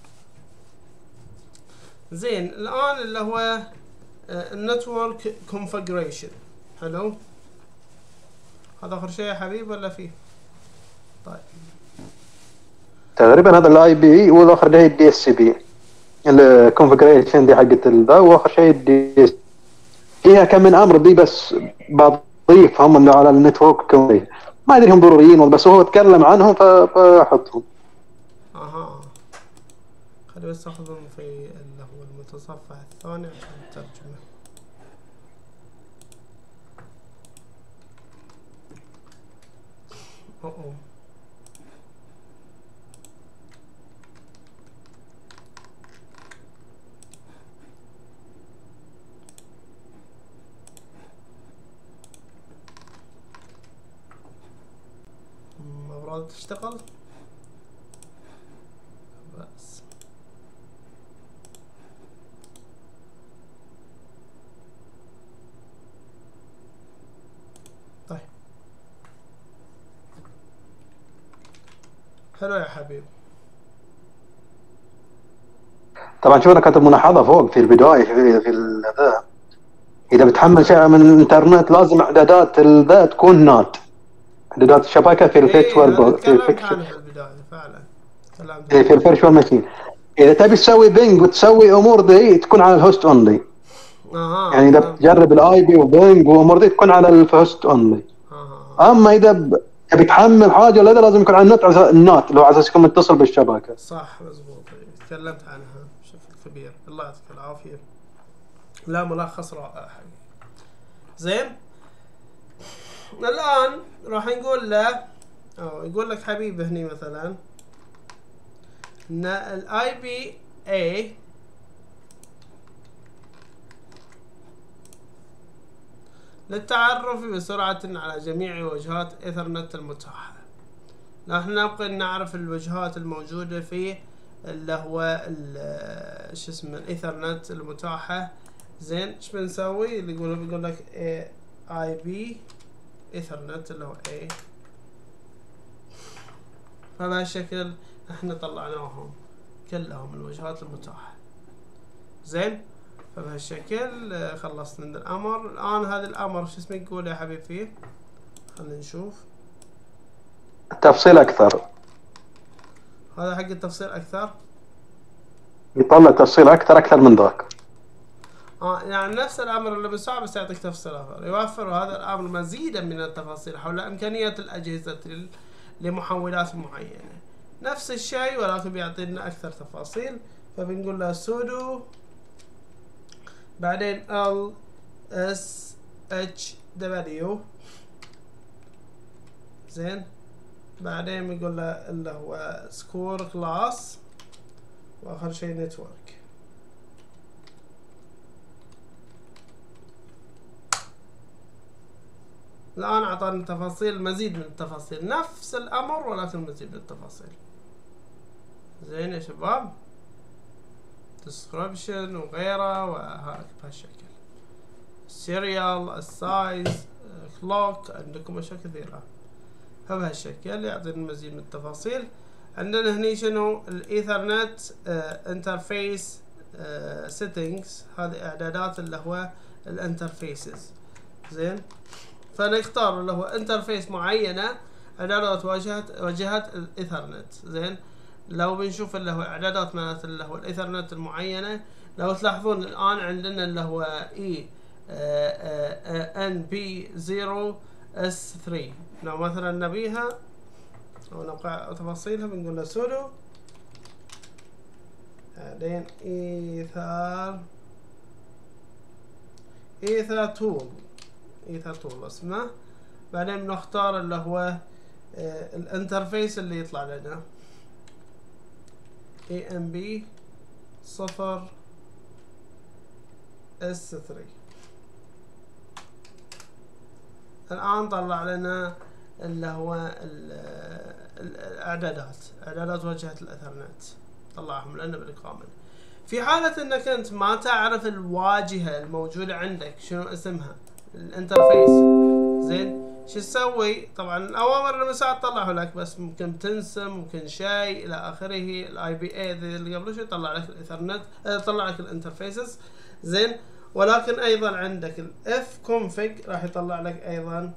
زين الان اللي هو النتورك كونفجريشن. حلو هذا اخر شيء يا حبيب ولا فيه؟ طيب تقريبا هذا الاي بي والاخر ده الدي اس بي الكونفجريشن دي حقت ذا واخر شيء الدي اس. فيها كم من امر دي بس بضيف هم على النتورك كونفجريشن ما ادري هم ضروريين ولا بس هو تكلم عنهم فاحطهم. خلي بس اخذهم في اللي هو المتصفح الثاني عشان الترجمة. أوه. المفروض تشتغل بس. طيب حلو يا حبيبي. طبعا شوف انا كاتب ملاحظه فوق في البدايه في ذا، اذا بتحمل شيء من الانترنت لازم اعدادات ذا تكون نات، اعدادات الشبكه في الفيرتشوال هذا تكلمت عنه في البداية فعلا، تكلمت عنه. في الفيرتشوال ماشين. اذا تبي تسوي بينج وتسوي امور ذي تكون على الهوست اونلي. يعني اذا بتجرب الاي بي وبينج وامور ذي تكون على الهوست اونلي. اما اذا تبي تحمل حاجه ولا لازم يكون على النت، على النات اللي هو على اساس يكون متصل بالشبكه. صح مزبوط، تكلمت عنها بشكل كبير. الله يعطيك العافيه. لا ملخص رائع حبيبي. زين الان راح نقول له، أو يقول لك حبيبي هني مثلا ان الاي بي اي للتعرف بسرعة على جميع وجهات ايثرنت المتاحة. نحن نبقى نعرف الوجهات الموجودة في اللي هو شو اسمه الايثرنت المتاحة. زين ايش بنسوي؟ اللي بيقول لك اي بي ايثرنت اللي هو اي، فبهالشكل احنا طلعناهم كلهم الوجهات المتاحة. زين فبهالشكل خلصنا من الامر. الان هذا الامر شو اسمه يقول يا حبيبي فيه؟ خلينا نشوف تفصيل اكثر. هذا حق التفصيل اكثر، يطلع تفصيل اكثر من ذاك. يعني نفس الامر اللي بساعة بس يعطيك تفصيل اخر. يوفر هذا الامر مزيدا من التفاصيل حول امكانيات الاجهزة لمحولات معينة. نفس الشيء ولكن بيعطينا اكثر تفاصيل. فبنقول له sudo بعدين lshw، زين بعدين بنقول له اللي هو سكور كلاس، واخر شيء نتورك. الان اعطانا تفاصيل، مزيد من التفاصيل، نفس الامر ولكن مزيد من التفاصيل. زين يا شباب، description وغيره وهاك بهالشكل. السيريال، السايز، كلوك، عندكم اشياء كثيرة. فبهالشكل يعطينا مزيد من التفاصيل. عندنا هني شنو الايثرنت انترفيس سيتنجز، هذه اعدادات اللي هو الانترفيسز. زين فنختار اللي هو انترفيس معينة، اعدادات واجهات الايثرنت. زين لو بنشوف اللي هو اعدادات مالت اللي هو الايثرنت المعينة، لو تلاحظون الان عندنا اللي هو اي ان بي 0 اس 3. لو مثلا نبيها او نبقى تفاصيلها بنقول له sudo بعدين ايثر تول اسمه. بعدين بنختار اللي هو الانترفيس اللي يطلع لنا AMB 0 S3. الآن طلع لنا اللي هو اعدادات واجهة الاثرنت، طلعهم لنا بالكامل. في حالة انك انت ما تعرف الواجهة الموجودة عندك شنو اسمها الانترفيس، زين شو تسوي؟ طبعا الاوامر اللي مساعد طلعه لك، بس ممكن تنسى، ممكن شيء الى اخره. الاي بي اي اللي قبل شوي طلع لك الايثرنت، طلع لك الانترفيسز. زين ولكن ايضا عندك الاف كونفج راح يطلع لك ايضا.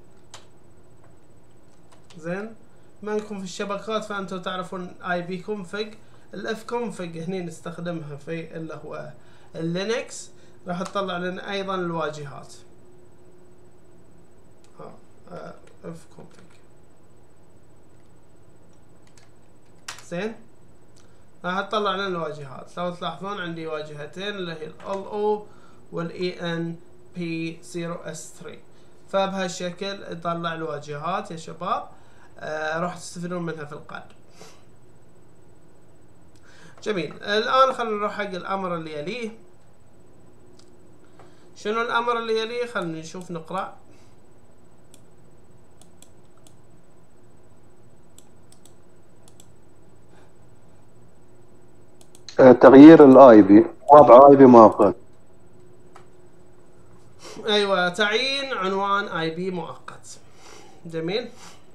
زين ما انكم في الشبكات فانتم تعرفون اي بي كونفج. الاف كونفج هني نستخدمها في اللي هو اللينكس، راح تطلع لنا ايضا الواجهات. اف كونفج. زين راح تطلع لنا الواجهات. لو تلاحظون عندي واجهتين اللي هي ال LO وال ENP0S3. فبهالشكل يطلع الواجهات يا شباب. راح تستفيدون منها في القادم. جميل. الآن خلينا نروح حق الأمر اللي يليه. شنو الأمر اللي يليه؟ خلينا نشوف نقرأ. تغيير الاي بي، وضع اي بي مؤقت. ايوه، تعيين عنوان اي بي مؤقت. جميل.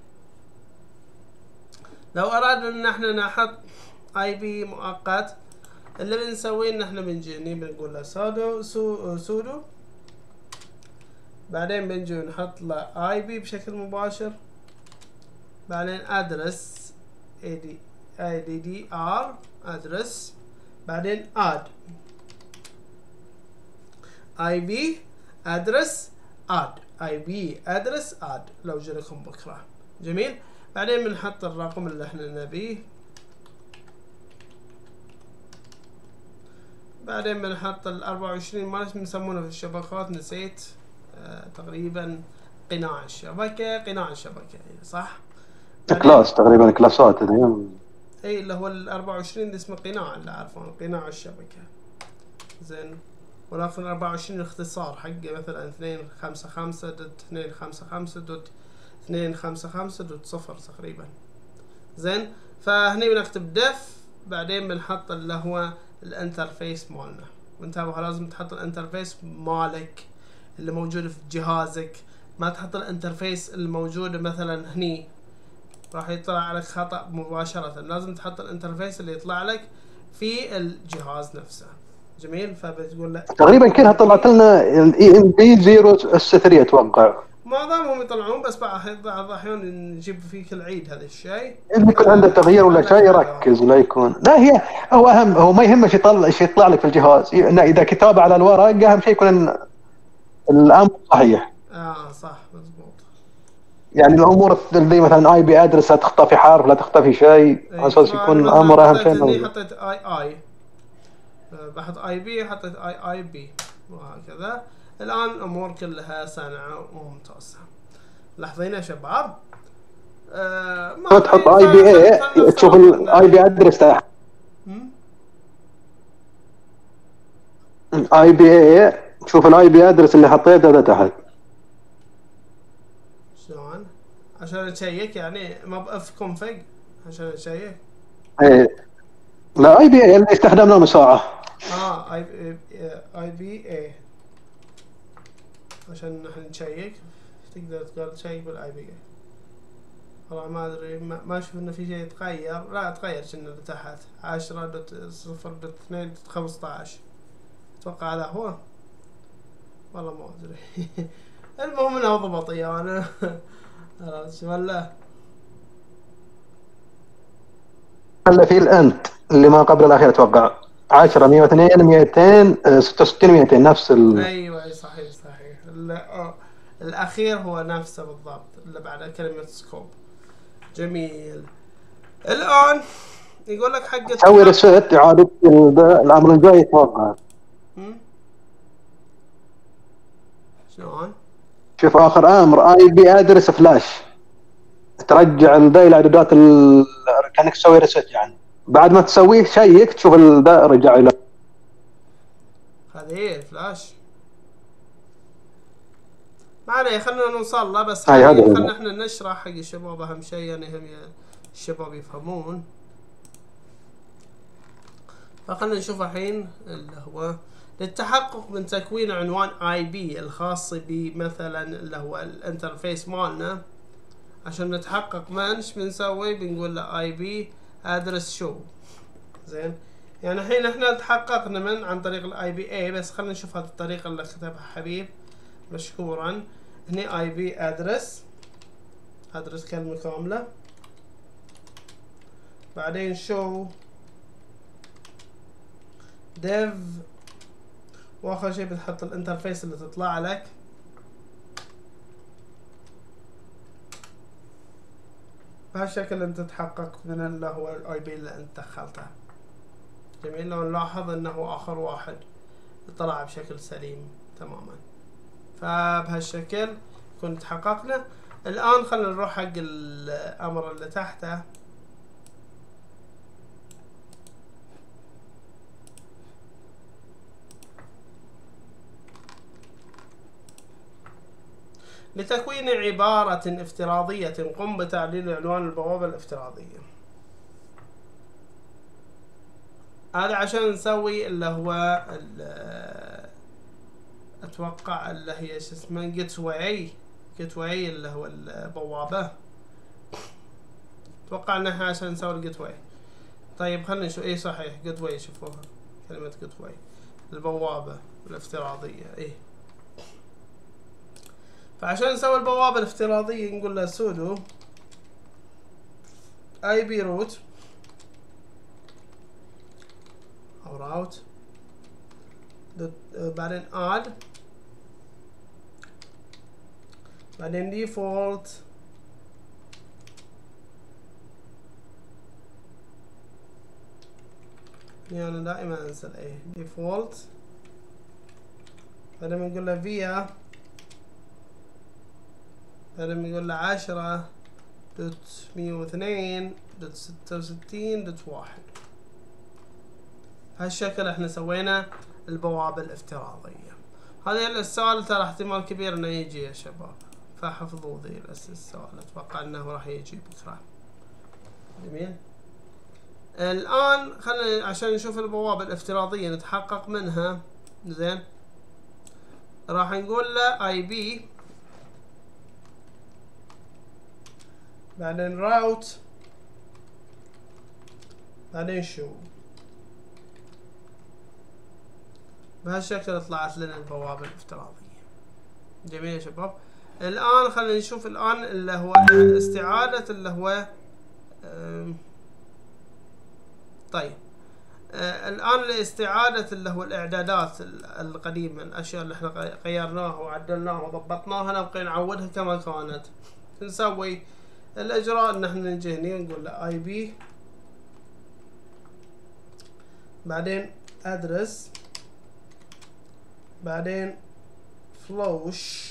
لو ارادنا ان احنا نحط اي بي مؤقت، اللي بنسويه ان احنا بنجي هني بنقول له سودو، بعدين بنجي نحط له اي بي بشكل مباشر، بعدين ادرس اي دي ار ادرس، بعدين اد اي بي ادرس اد اي بي ادرس اد لو جالكم بكره. جميل. بعدين بنحط الرقم اللي احنا نبيه، بعدين بنحط ال 24 مالش بنسمونه في الشبكات، نسيت تقريبا قناع الشبكة صح؟ كلاس تقريبا، كلاسات هذه. اي اللي هو ال 24 اسمه قناع، اللي عارفون قناع الشبكة. زين. ولكن 24 اختصار حقه مثلا 255.255.255.0 تقريبا. زين. فهني بنكتب دف، بعدين بنحط اللي هو الانترفيس مالنا، وانتبهوا لازم تحط الانترفيس مالك اللي موجود في جهازك، ما تحط الانترفيس الموجود مثلا هني راح يطلع لك خطأ مباشرة، لازم تحط الانترفيس اللي يطلع لك في الجهاز نفسه. جميل. فبتقول له تقريبا كلها طلعت لنا الاي ام بي 0 اس 3 اتوقع. معظمهم يطلعون، بس بعض الاحيان نجيب فيك العيد هذا الشيء. اللي يكون عنده تغيير ولا شيء يركز ولا يكون، لا هي هو اهم، هو ما يهمه ايش يطلع لك في الجهاز، اذا كتابه على الورق اهم شيء يكون الامر صحيح. صح مضبوط. يعني الامور اللي مثلا اي بي ادرس لا تخطا في حرف، لا تخطا في شيء، على اساس يكون الامر اهم شيء. حطيت اي بحط اي بي، حطيت اي بي، وهكذا. الان الامور كلها سانعه وممتازه. لاحظين يا شباب؟ ما تحط اي بي اي تشوف الاي بي ادرس تحت. اي بي اي تشوف الاي بي ادرس اللي حطيته هذا تحت. شلون؟ عشان نشيك يعني ما بقف كونفج عشان نشيك؟ ايه لا، اي بي اي اللي استخدمناه من ساعه. اي بي اي عشان نحن نشيك، تقدر تقول تشيك بالاي بي اي. والله ما ادري، ما اشوف انه في شيء يتغير. لا تغير كنا اللي تحت 10.0.2.15 اتوقع هذا هو، والله ما ادري. المهم انه ضبط انا. خلاص ولا خلى في الانت اللي ما قبل الاخير اتوقع 10 102 200 66 200 نفس ايوه صحيح. الاخير هو نفسه بالضبط اللي بعد كلمه سكوب. جميل. الان يقول لك حق تسوي ريست اعاده الامر الجاي يتوقع. شلون؟ شوف اخر امر اي بي ادرس فلاش، ترجع الذا الى اعدادات كانك تسوي ريست، يعني بعد ما تسويه شيك تشوف الذا رجع الى هذه الفلاش. ما عليه، خلينا نوصل له، بس خلينا احنا نشرح حق الشباب اهم شيء، يعني هم الشباب يفهمون. فخلنا نشوف الحين اللي هو للتحقق من تكوين عنوان اي بي الخاص بمثلا اللي هو الانترفيس مالنا. عشان نتحقق منش بنسوي بنقول له اي بي ادرس شو. زين. يعني الحين احنا تحققنا من عن طريق الاي بي اي، بس خلينا نشوف هذه الطريقه اللي كتبها حبيب مشكورا. هني اي بي ادرس كلمه كامله، بعدين شو ديف، واخر شيء بتحط الانترفيس اللي تطلع لك. بهالشكل انت تتحقق من اللي هو الاي بي اللي انت دخلته. جميل. لو نلاحظ انه اخر واحد طلع بشكل سليم تماما. فبهالشكل كنت تحققنا. الآن خلينا نروح حق الأمر اللي تحته. لتكوين عبارة افتراضية قم بتعديل عنوان البوابة الافتراضية. هذا عشان نسوي اللي هو اتوقع اللي هي شو اسمه جيت واي اللي هو البوابة. اتوقع انها عشان نسوي الجيت واي. طيب خلينا نشوف. ايه صحيح جيت واي، شوفوها كلمة جيت واي البوابة الافتراضية. ايه فعشان نسوي البوابة الافتراضية نقول له سودو اي بي روت او راوت بعدين اد بعدين ديفولت يعني دائما انسى الايه ديفولت. بعدين بنقول له فيا، بعدين بنقول له 10.102.66.1. بهالشكل احنا سوينا البوابة الافتراضية. هذا السؤال ترى احتمال كبير انه يجي يا شباب، فحفظوا ذي السؤال، اتوقع انه راح يجي بكرة. جميل. الان خلينا عشان نشوف البوابة الافتراضية نتحقق منها. زين راح نقول له اي بي بعدين راوت بعدين شو. بهالشكل طلعت لنا البوابة الافتراضية. جميل يا شباب. الآن خلينا نشوف الآن اللي هو استعادة اللي هو طيب الآن لاستعادة اللي هو الإعدادات القديمة، الأشياء اللي احنا غيرناها وعدلناها وضبطناها نبقى نعودها كما كانت. نسوي الإجراء إن احنا نجي هني نقول له اي بي بعدين ادرس بعدين فلوش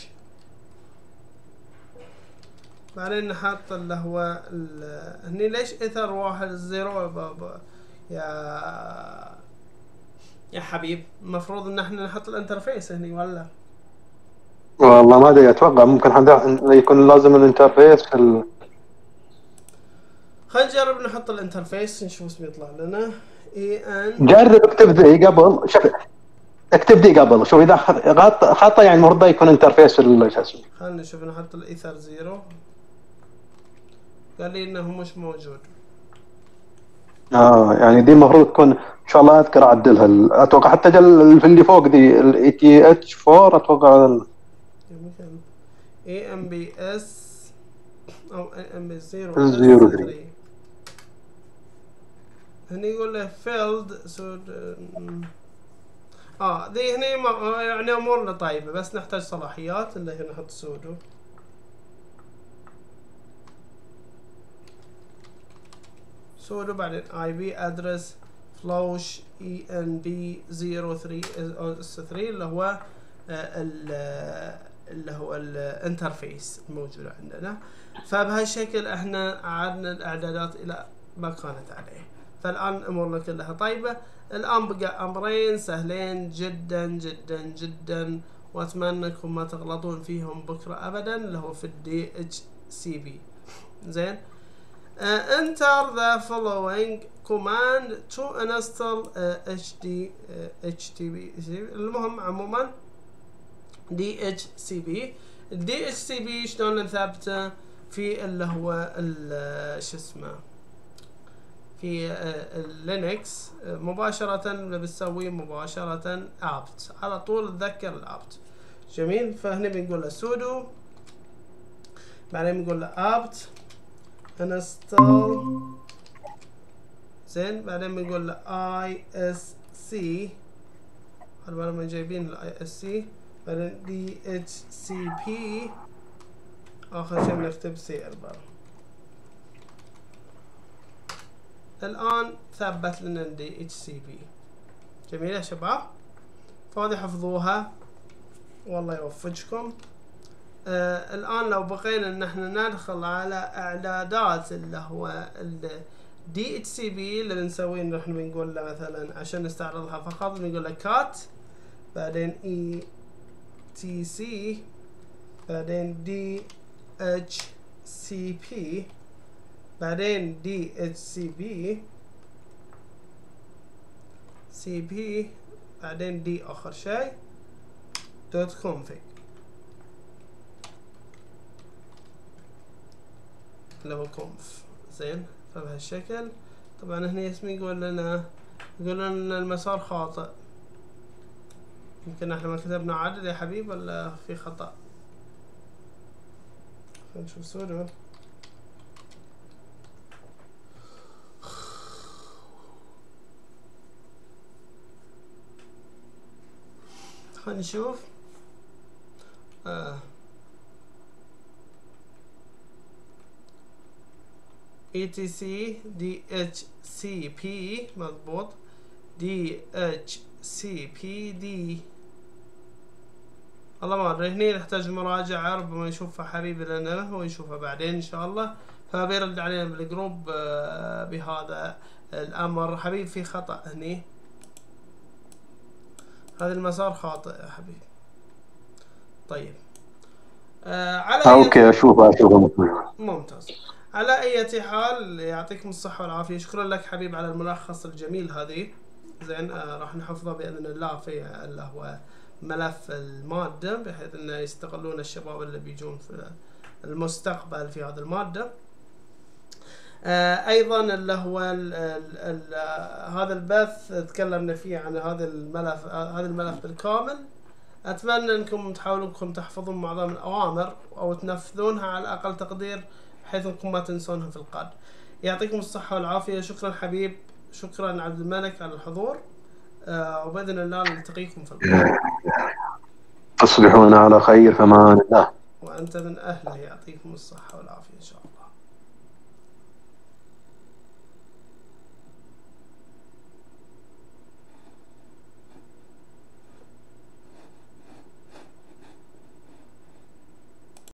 بعدين نحط اللي هو هني. ليش اثر 1 0 يا حبيب؟ المفروض ان احنا نحط الانترفيس هني ولا؟ والله ما ادري، اتوقع ممكن يكون لازم الانترفيس خلينا نجرب نحط الانترفيس نشوف ايش بيطلع لنا. جرب اكتب ذي قبل، شوف اكتب ذي قبل، شوف اذا خطا يعني المفروض يكون انترفيس شو اسمه. خلينا نشوف نحط الايثر 0. قال لي انه مش موجود. يعني دي المفروض تكون ان شاء الله اذكر اعدلها. اتوقع حتى في اللي فوق دي الاي تي اتش 4 اتوقع اي ام بي اس او اي ام بي 0 هني يقول له فيلد سود. ذي هني يعني امورنا طيبه، بس نحتاج صلاحيات اللي هي نحط سودو بعدين اي بي ادرس فلوش اي ان بي 03 اللي هو الانترفيس الموجود عندنا. فبهالشكل احنا عادنا الاعدادات الى ما كانت عليه. فالان امورنا كلها طيبه. الان بقى امرين سهلين جدا جدا جدا، واتمنى انكم ما تغلطون فيهم بكره ابدا، اللي هو في الدي اتش سي بي. زين enter the following command to install HTTP. المهم عموما DHCP. DHCP شلون نثبته في اللي هو شو اسمه في اللينكس مباشرة. بنسويه مباشرة apt على طول، تذكر الابت. جميل. فهنا بنقول له sudo بعدين بنقول له apt install. زين بعدين بنقول له ISC. هذول ما جايبين ال ISC. بعدين DHCP اخر شيء بنكتب سيرفر. الان ثبت لنا ال DHCP. جميل يا شباب. فهذه حفظوها والله يوفقكم. الآن لو بقينا إن احنا ندخل على إعدادات اللي هو ال DHCP اللي بنسويه إنه احنا بنقول له مثلا عشان نستعرضها فقط بنقول له cut، بعدين ETC، بعدين DHCP، بعدين DHCP CP، بعدين D آخر شيء .config اللي هو conf. زين، فبهالشكل طبعا هنا اسمي يقول لنا ان المسار خاطئ. يمكن احنا ما كتبنا عدد يا حبيب ولا في خطأ. خلينا نشوف سوري. خلينا نشوف. ETC DHCP مضبوط، DHCP دي والله ما ادري، هني نحتاج مراجعة، ربما يشوفها حبيبي لنا هو يشوفها بعدين ان شاء الله، فبيرد علينا بالجروب بهذا الامر. حبيبي في خطأ هني، هذا المسار خاطئ يا حبيبي. طيب على اوكي اشوفه ممتاز. على اي حال يعطيكم الصحة والعافية، شكرا لك حبيب على الملخص الجميل هذه. زين راح نحفظه باذن الله في اللي هو ملف المادة، بحيث انه يستغلون الشباب اللي بيجون في المستقبل في هذه المادة. ايضا اللي هو هذا البث تكلمنا فيه عن هذا الملف بالكامل. اتمنى انكم تحاولوا انكم تحفظون معظم الاوامر او تنفذونها على اقل تقدير، بحيث انكم ما تنسونها في القاد. يعطيكم الصحة والعافية. شكرا حبيب، شكرا عبد الملك على الحضور، وباذن الله نلتقيكم في القاد. تصبحون على خير، فمان الله. وانت من اهله. يعطيكم الصحة والعافية ان شاء الله.